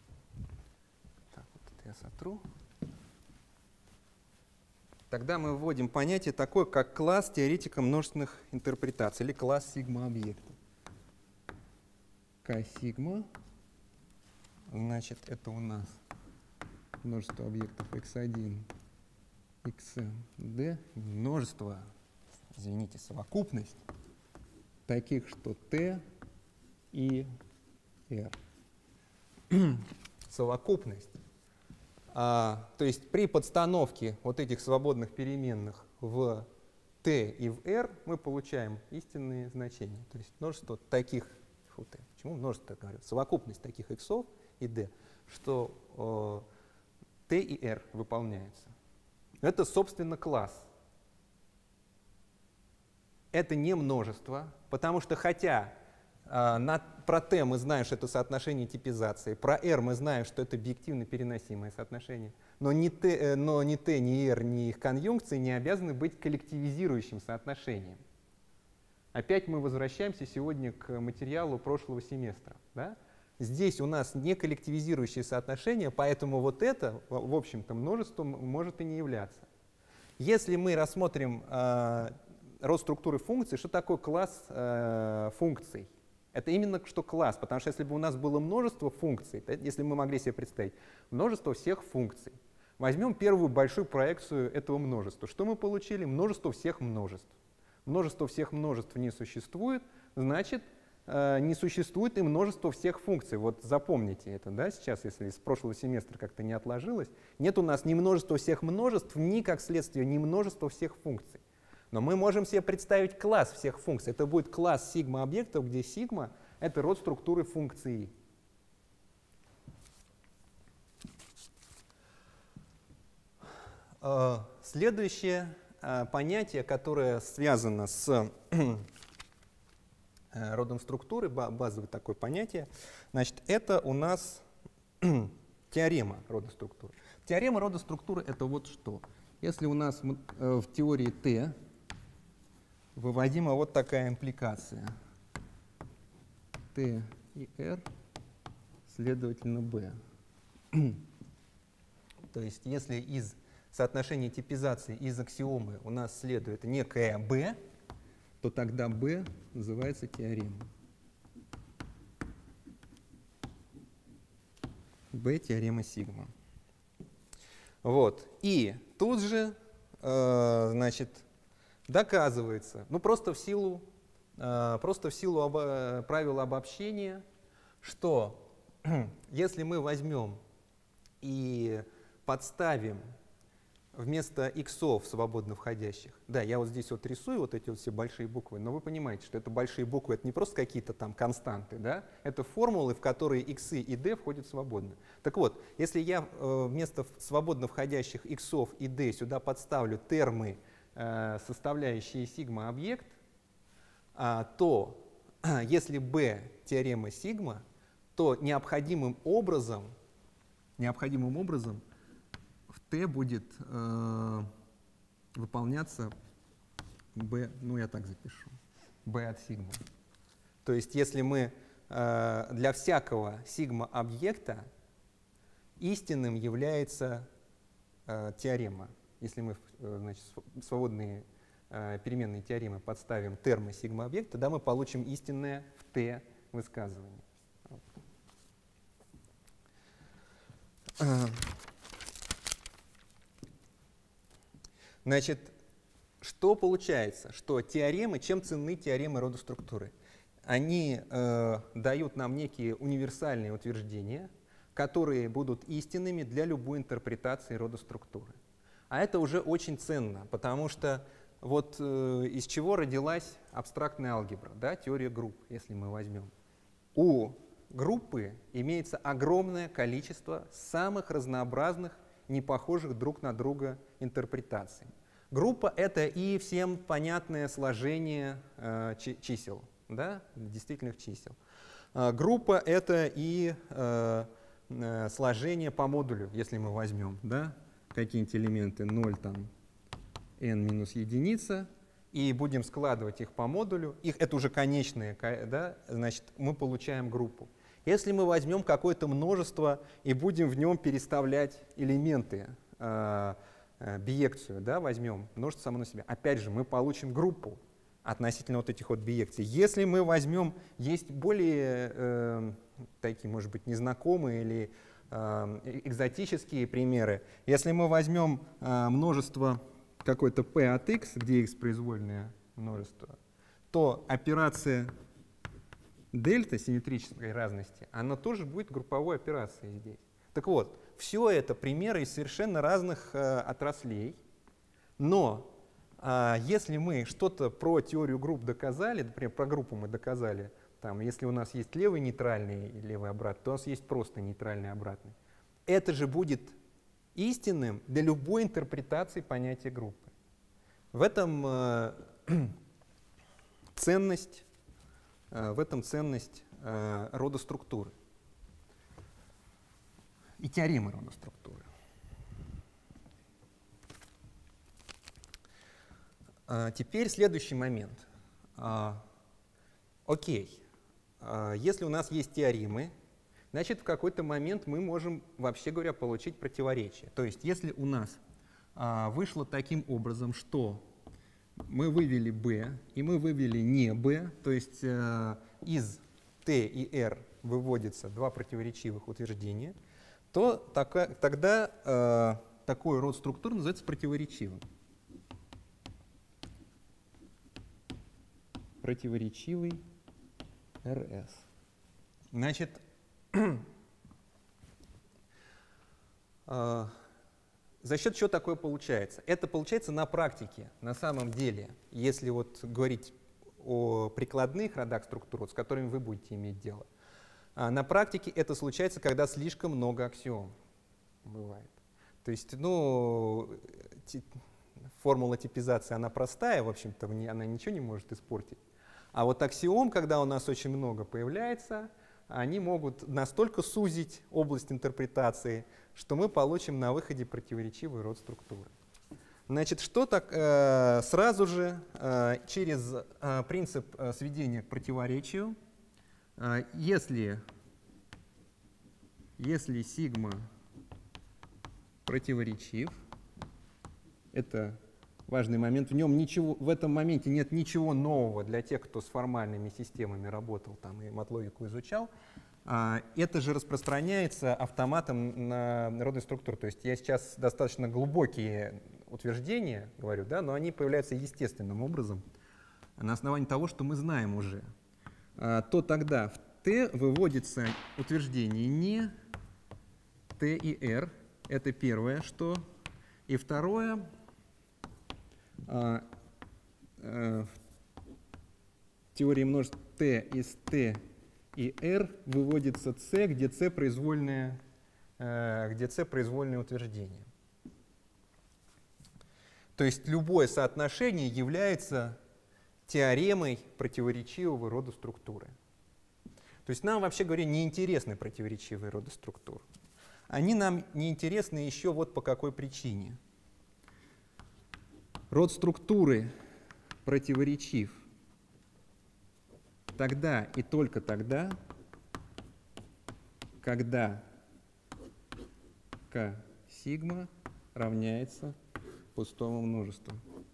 вот это я сотру. Тогда мы вводим понятие такое, как класс теоретика множественных интерпретаций, или класс сигма-объектов. К-сигма, значит, это у нас множество объектов x1, xn, d, множество, извините, совокупность таких, что t и r. Совокупность. То есть при подстановке вот этих свободных переменных в t и в r мы получаем истинные значения. То есть множество таких, почему множество, я говорю, совокупность таких x и d, что t и r выполняются. Это, собственно, класс. Это не множество, потому что хотя про t мы знаем, что это соотношение типизации, про r мы знаем, что это объективно переносимое соотношение, но ни t, ни r, ни их конъюнкции не обязаны быть коллективизирующим соотношением. Опять мы возвращаемся сегодня к материалу прошлого семестра. Да? Здесь у нас не коллективизирующие соотношения, поэтому вот это, в общем-то, множеством может и не являться. Если мы рассмотрим род структуры функций, что такое класс функций? Это именно что класс, потому что если бы у нас было множество функций, если мы могли себе представить множество всех функций, возьмем первую большую проекцию этого множества. Что мы получили? Множество всех множеств. Множество всех множеств не существует, значит, не существует и множество всех функций. Вот запомните это, да, сейчас, если с прошлого семестра как-то не отложилось. Нет у нас ни множества всех множеств, ни, как следствие, ни множества всех функций. Но мы можем себе представить класс всех функций. Это будет класс сигма-объектов, где сигма — это род структуры функции. Следующее понятие, которое связано с родом структуры, базовое такое понятие, значит, это у нас теорема рода структуры. Теорема рода структуры — это вот что. Если у нас в теории Т выводима вот такая импликация Т и R, следовательно, B. То есть если из соотношения типизации из аксиомы у нас следует некое B, то тогда B называется теоремой. B — теорема сигма. Вот. И тут же, значит, доказывается, ну просто в силу правила обобщения, что если мы возьмем и подставим вместо иксов свободно входящих, да, я вот здесь вот рисую вот эти вот все большие буквы, но вы понимаете, что это большие буквы, это не просто какие-то там константы, да, это формулы, в которые иксы и d входят свободно. Так вот, если я вместо свободно входящих иксов и d сюда подставлю термы, составляющие сигма-объект, то если b теорема сигма, то необходимым образом в t будет выполняться b, ну я так запишу, b от сигма. То есть если мы для всякого сигма-объекта истинным является теорема. Если мы, значит, свободные переменные теоремы подставим термы сигма-объекта, тогда мы получим истинное в t высказывание. Значит, что получается? Что теоремы, чем ценны теоремы рода структуры? Они дают нам некие универсальные утверждения, которые будут истинными для любой интерпретации рода структуры. А это уже очень ценно, потому что вот из чего родилась абстрактная алгебра, да, теория групп, если мы возьмем. У группы имеется огромное количество самых разнообразных, не похожих друг на друга интерпретаций. Группа — это и всем понятное сложение чисел, да, действительных чисел. Группа — это и сложение по модулю, если мы возьмем, да, какие-нибудь элементы 0, там, n минус единица, и будем складывать их по модулю, это уже конечные, да, значит, мы получаем группу. Если мы возьмем какое-то множество и будем в нем переставлять элементы, биекцию, да, возьмем множество само на себя, опять же, мы получим группу относительно вот этих вот биекций. Если мы возьмем, есть более такие, может быть, незнакомые или экзотические примеры. Если мы возьмем множество какой-то p от x, где x произвольное множество, то операция дельта симметрической разности, она тоже будет групповой операцией здесь. Так вот, все это примеры из совершенно разных отраслей, но если мы что-то про теорию групп доказали, например, про группу мы доказали, там, если у нас есть левый нейтральный и левый обратный, то у нас есть просто нейтральный обратный. Это же будет истинным для любой интерпретации понятия группы. В этом ценность рода структуры и теоремы рода структуры. Теперь следующий момент. Окей, если у нас есть теоремы, значит, в какой-то момент мы можем, вообще говоря, получить противоречие. То есть, если у нас вышло таким образом, что мы вывели b, и мы вывели не b, то есть из t и r выводится два противоречивых утверждения, то тогда такой род структур называется противоречивым. Противоречивый RS. Значит, за счет чего такое получается? Это получается на практике, на самом деле, если вот говорить о прикладных родах структур, вот, с которыми вы будете иметь дело. На практике это случается, когда слишком много аксиом бывает. То есть, ну, формула типизации, она простая, в общем-то, она ничего не может испортить. А вот аксиом, когда у нас очень много появляется, они могут настолько сузить область интерпретации, что мы получим на выходе противоречивый род структуры. Значит, что так сразу же через принцип сведения к противоречию, если сигма противоречив, это важный момент, в этом моменте нет ничего нового для тех, кто с формальными системами работал там, и матлогику изучал. Это же распространяется автоматом на родные структуры. То есть я сейчас достаточно глубокие утверждения говорю, да, но они появляются естественным образом на основании того, что мы знаем уже. То тогда в T выводится утверждение не T и R. Это первое, что И второе, в теории множеств T из T и R выводится C, где C произвольное утверждение. То есть любое соотношение является теоремой противоречивого рода структуры. То есть нам, вообще говоря, не интересны противоречивые роды структур. Они нам не интересны еще вот по какой причине. Род структуры противоречив тогда и только тогда, когда К сигма равняется пустому множеству.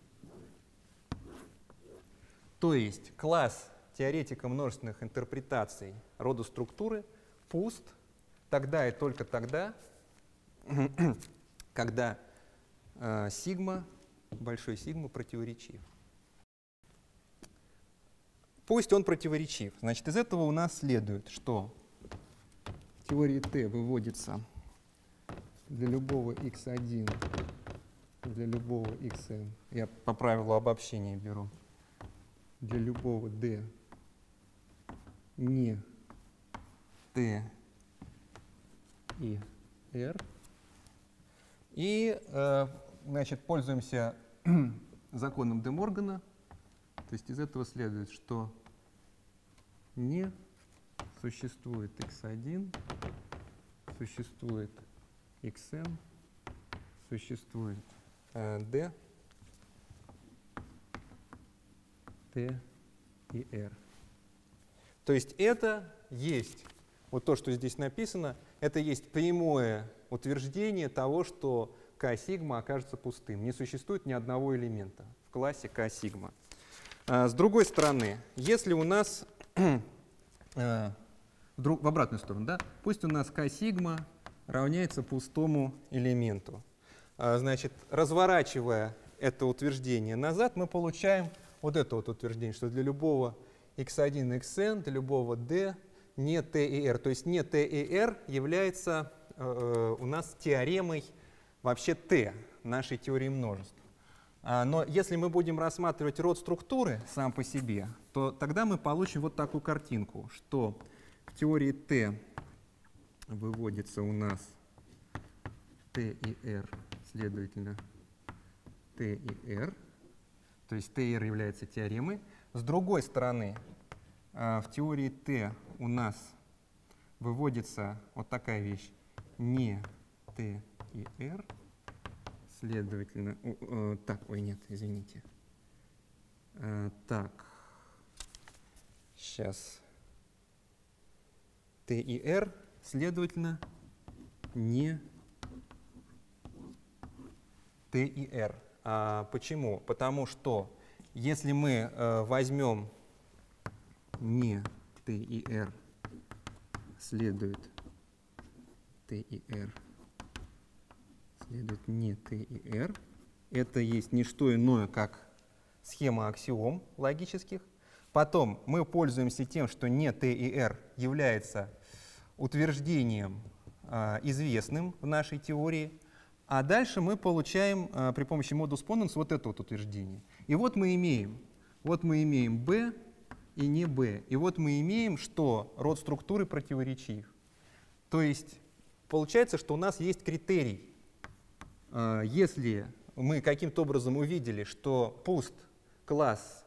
То есть класс теоретика множественных интерпретаций рода структуры пуст тогда и только тогда, когда сигма, большой сигма противоречив. Пусть он противоречив. Значит, из этого у нас следует, что теория Т выводится для любого x1, для любого xn. Я по правилу обобщения беру. Для любого d не t и r. И, значит, пользуемся законом де Моргана. То есть из этого следует, что не существует x1, существует xn, существует d, t и r. То есть это есть, вот то, что здесь написано, это есть прямое утверждение того, что К сигма окажется пустым. Не существует ни одного элемента в классе К сигма. С другой стороны, если у нас в обратную сторону, да, пусть у нас К сигма равняется пустому элементу. Значит, разворачивая это утверждение назад, мы получаем вот это вот утверждение, что для любого x1, xn, для любого d не t и r. То есть не t и r является у нас теоремой вообще t, нашей теории множеств. Но если мы будем рассматривать род структуры сам по себе, то тогда мы получим вот такую картинку, что в теории Т выводится у нас Т и R, следовательно, Т и R, то есть Т и R является теоремой. С другой стороны, в теории Т у нас выводится вот такая вещь, не Т и R, следовательно, так, ой, нет, извините. Так, сейчас. Т и R, следовательно, не Т и R. Почему? Потому что если мы возьмем не Т и R, следует Т и R, следует не Т и R, это есть не что иное, как схема аксиом логических. Потом мы пользуемся тем, что не Т и R является утверждением известным в нашей теории, а дальше мы получаем при помощи модус поненс вот это вот утверждение. И вот мы имеем B и не B. И вот мы имеем, что род структуры противоречив. То есть получается, что у нас есть критерий. Если мы каким-то образом увидели, что пуст класс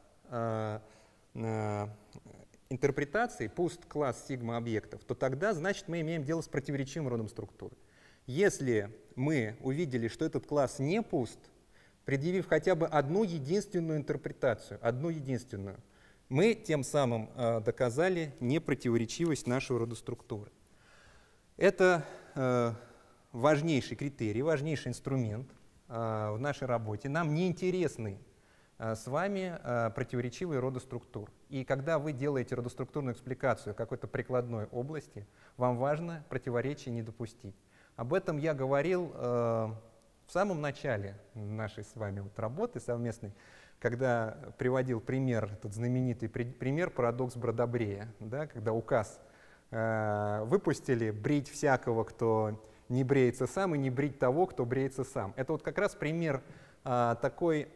интерпретации, пуст класс сигма объектов, то тогда, значит, мы имеем дело с противоречивым родом структуры. Если мы увидели, что этот класс не пуст, предъявив хотя бы одну единственную интерпретацию, одну единственную, мы тем самым доказали непротиворечивость нашего рода структуры. Это важнейший критерий, важнейший инструмент в нашей работе. Нам не интересны с вами противоречивые роды структур. И когда вы делаете родоструктурную экспликацию какой-то прикладной области, вам важно противоречия не допустить. Об этом я говорил в самом начале нашей с вами вот работы совместной, когда приводил пример, этот знаменитый пример парадокс Бродобрея, да, когда указ выпустили брить всякого, кто не бреется сам, и не брить того, кто бреется сам. Это вот как раз пример такой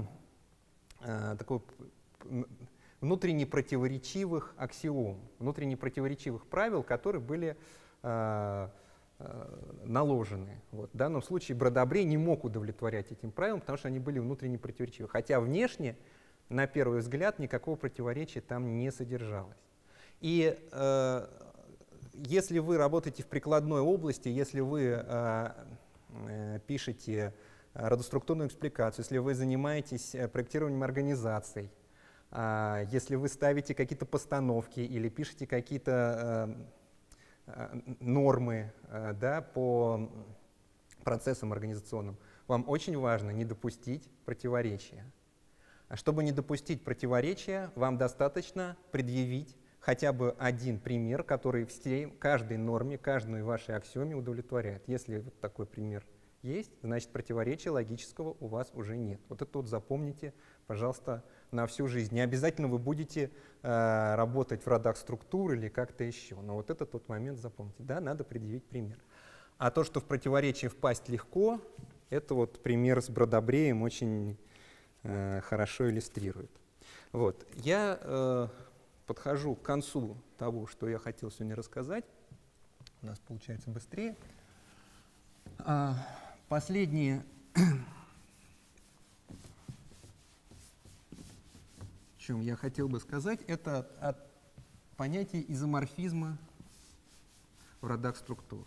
внутренне противоречивых аксиом, внутренне противоречивых правил, которые были наложены. Вот. В данном случае Бродобрей не мог удовлетворять этим правилам, потому что они были внутренне противоречивы. Хотя внешне, на первый взгляд, никакого противоречия там не содержалось. И если вы работаете в прикладной области, если вы пишете родоструктурную экспликацию, если вы занимаетесь проектированием организаций, если вы ставите какие-то постановки или пишете какие-то нормы, да, по процессам организационным, вам очень важно не допустить противоречия. А чтобы не допустить противоречия, вам достаточно предъявить хотя бы один пример, который каждой норме, каждой вашей аксиоме удовлетворяет. Если вот такой пример есть, значит противоречия логического у вас уже нет. Вот это вот запомните, пожалуйста, на всю жизнь. Не обязательно вы будете работать в родах структур или как-то еще, но вот этот вот момент запомните. Да, надо предъявить пример. А то, что в противоречие впасть легко, это вот пример с Бродобреем очень хорошо иллюстрирует. Вот. Я подхожу к концу того, что я хотел сегодня рассказать. У нас получается быстрее. Последнее, о чем я хотел бы сказать, это о понятии изоморфизма в родах структур.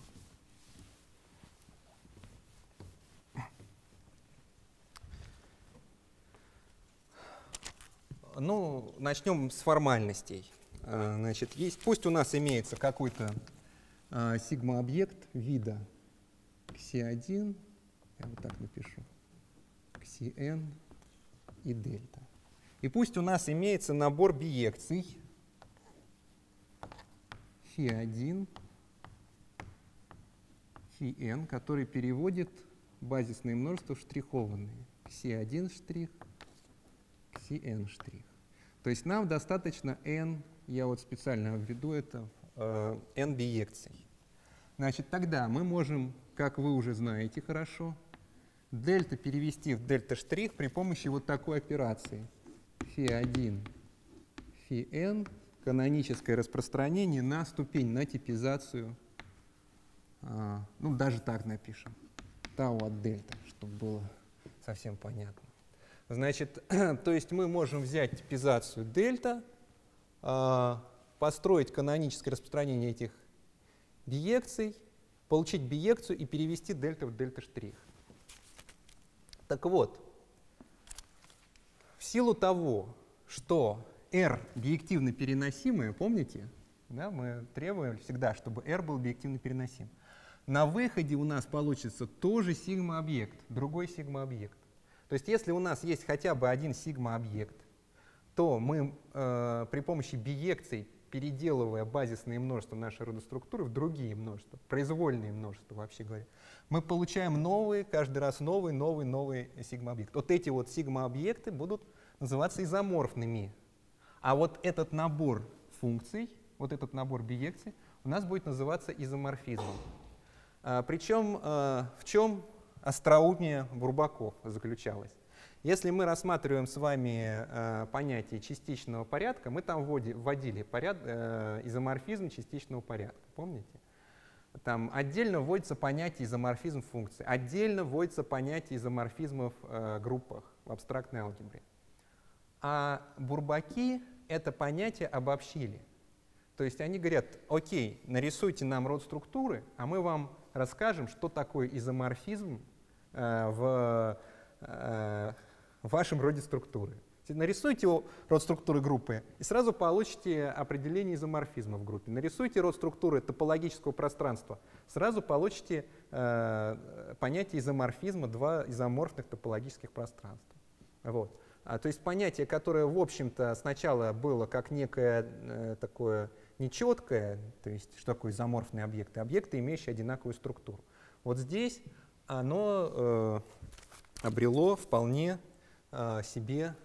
Ну, начнем с формальностей. Значит, пусть у нас имеется какой-то сигма-объект вида Xi1, я вот так напишу, Xn и дельта. И пусть у нас имеется набор биекций φ1, φn, который переводит базисные множества в штрихованные. Xi1 штрих, Xn штрих. То есть нам достаточно n, я вот специально введу это, n биекций. Значит, тогда мы можем, как вы уже знаете хорошо, дельта перевести в дельта штрих при помощи вот такой операции. φ1, φn, каноническое распространение на ступень, на типизацию. Ну, даже так напишем. Тау от дельта, чтобы было совсем понятно. Значит, то есть мы можем взять типизацию дельта, построить каноническое распространение этих биекций, получить биекцию и перевести дельта в дельта штрих. Так вот, в силу того, что R биективно переносимое, помните, да, мы требуем всегда, чтобы R был биективно переносим. На выходе у нас получится тоже сигма-объект, другой сигма-объект. То есть если у нас есть хотя бы один сигма-объект, то мы при помощи биекций, переделывая базисные множества нашей родоструктуры в другие множества, произвольные множества, вообще говоря, мы получаем новые, каждый раз новый сигма-объект. Вот эти вот сигма-объекты будут называться изоморфными. А вот этот набор функций, вот этот набор биекций у нас будет называться изоморфизмом. Причем в чем остроумие Бурбаков заключалось? Если мы рассматриваем с вами понятие частичного порядка, мы там вводили изоморфизм частичного порядка, помните? Там отдельно вводится понятие изоморфизм функций, отдельно вводится понятие изоморфизмов в группах в абстрактной алгебре. А Бурбаки это понятие обобщили. То есть они говорят: окей, нарисуйте нам род структуры, а мы вам расскажем, что такое изоморфизм в вашем роде структуры. Нарисуйте род структуры группы и сразу получите определение изоморфизма в группе. Нарисуйте род структуры топологического пространства, сразу получите понятие изоморфизма два изоморфных топологических пространства. Вот. То есть понятие, которое, в общем-то, сначала было как некое такое нечеткое, то есть что такое изоморфные объекты, объекты, имеющие одинаковую структуру. Вот здесь оно обрело вполне себе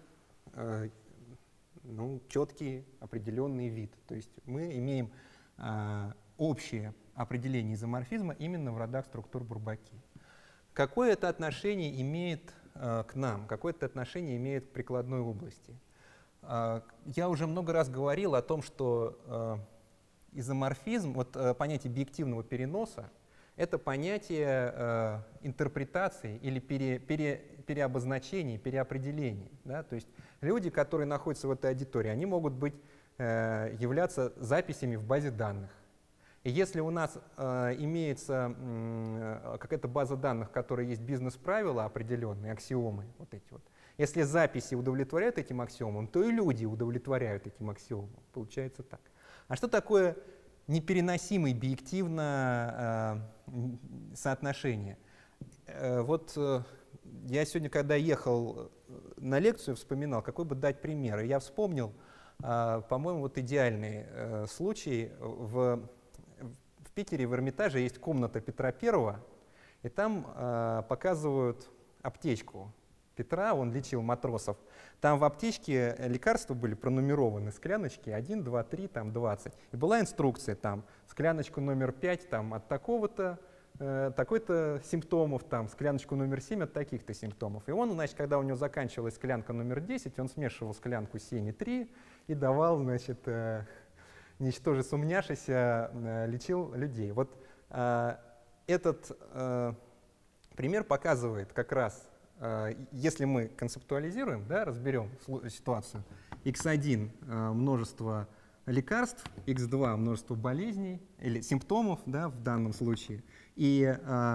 четкий определенный вид. То есть мы имеем общее определения изоморфизма именно в родах структур Бурбаки. Какое это отношение имеет к нам, какое это отношение имеет к прикладной области? Я уже много раз говорил о том, что изоморфизм, вот понятие биективного переноса, это понятие интерпретации или переобозначения, переопределения. Да? То есть люди, которые находятся в этой аудитории, они могут являться записями в базе данных. И если у нас имеется какая-то база данных, в которой есть бизнес-правила определенные, аксиомы, вот эти вот, если записи удовлетворяют этим аксиомам, то и люди удовлетворяют этим аксиомам. Получается так. А что такое непереносимое биективное соотношение? Вот я сегодня, когда ехал на лекцию, вспоминал, какой бы дать пример. И я вспомнил, по-моему, вот идеальный случай. В Питере в Эрмитаже есть комната Петра I, и там показывают аптечку Петра, он лечил матросов. Там в аптечке лекарства были пронумерованы, скляночки 1, 2, 3, там 20. И была инструкция, там, скляночку номер 5 там, от такого-то, такой-то симптомов, там, скляночку номер 7 от таких-то симптомов. И он, значит, когда у него заканчивалась склянка номер 10, он смешивал склянку 7 и 3 и давал, значит, ничтоже сумняшися, лечил людей. Вот этот пример показывает как раз, если мы концептуализируем, да, разберем ситуацию, x1 множество лекарств, x2 множество болезней или симптомов, да, в данном случае, и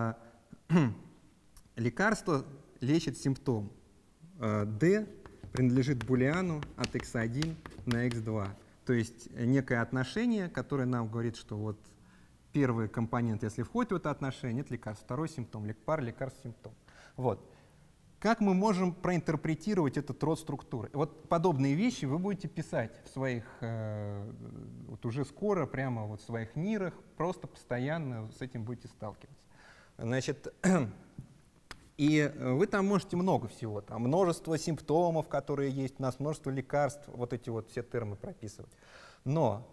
лекарство лечит симптом. D принадлежит булиану от x1 на x2. То есть некое отношение, которое нам говорит, что вот первый компонент, если входит в это отношение, это лекарство, второй симптом, пара лекарств-симптом. Вот. Как мы можем проинтерпретировать этот род структуры? Вот подобные вещи вы будете писать в своих, вот уже скоро, прямо вот в своих НИРах, просто постоянно с этим будете сталкиваться. Значит, и вы там можете много всего, там множество симптомов, которые есть у нас, множество лекарств, вот эти вот все термы прописывать. Но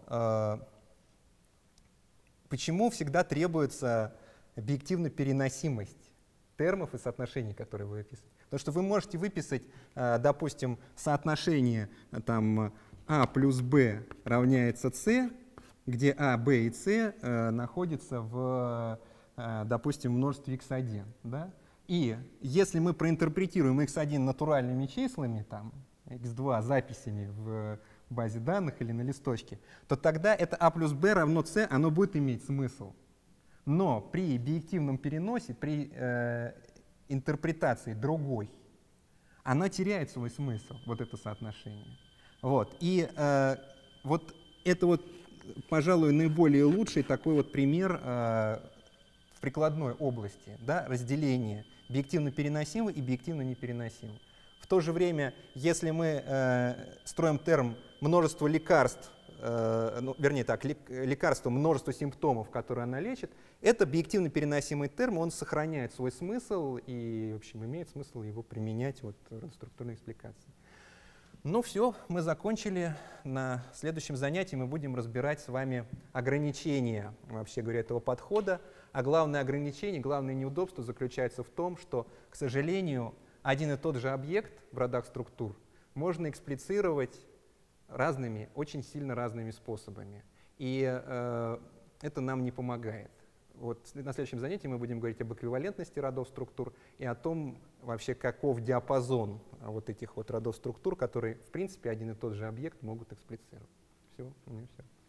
почему всегда требуется объективно переносимость термов и соотношений, которые вы выписываете? Потому что вы можете выписать, допустим, соотношение там, А плюс Б равняется С, где А, Б и С находятся в, допустим, множестве x1. Да? И если мы проинтерпретируем x1 натуральными числами, там, x2 записями в базе данных или на листочке, то тогда это А плюс Б равно С, оно будет иметь смысл. Но при биективном переносе, при интерпретации другой, оно теряет свой смысл, вот это соотношение. Вот. И вот это вот, пожалуй, наиболее лучший такой вот пример в прикладной области, да, разделение биективно переносимого и биективно непереносимого. В то же время, если мы строим терм множество лекарств, вернее так, лекарство, множество симптомов, которые она лечит, это объективно переносимый терм, он сохраняет свой смысл и, в общем, имеет смысл его применять вот, в структурной экспликации. Ну все, мы закончили. На следующем занятии мы будем разбирать с вами ограничения, вообще говоря, этого подхода. А главное ограничение, главное неудобство заключается в том, что, к сожалению, один и тот же объект в родах структур можно эксплицировать разными, очень сильно разными способами. И это нам не помогает. Вот на следующем занятии мы будем говорить об эквивалентности родов структур и о том, вообще каков диапазон вот этих вот родов структур, которые, в принципе, один и тот же объект могут эксплицировать. Все, у меня все.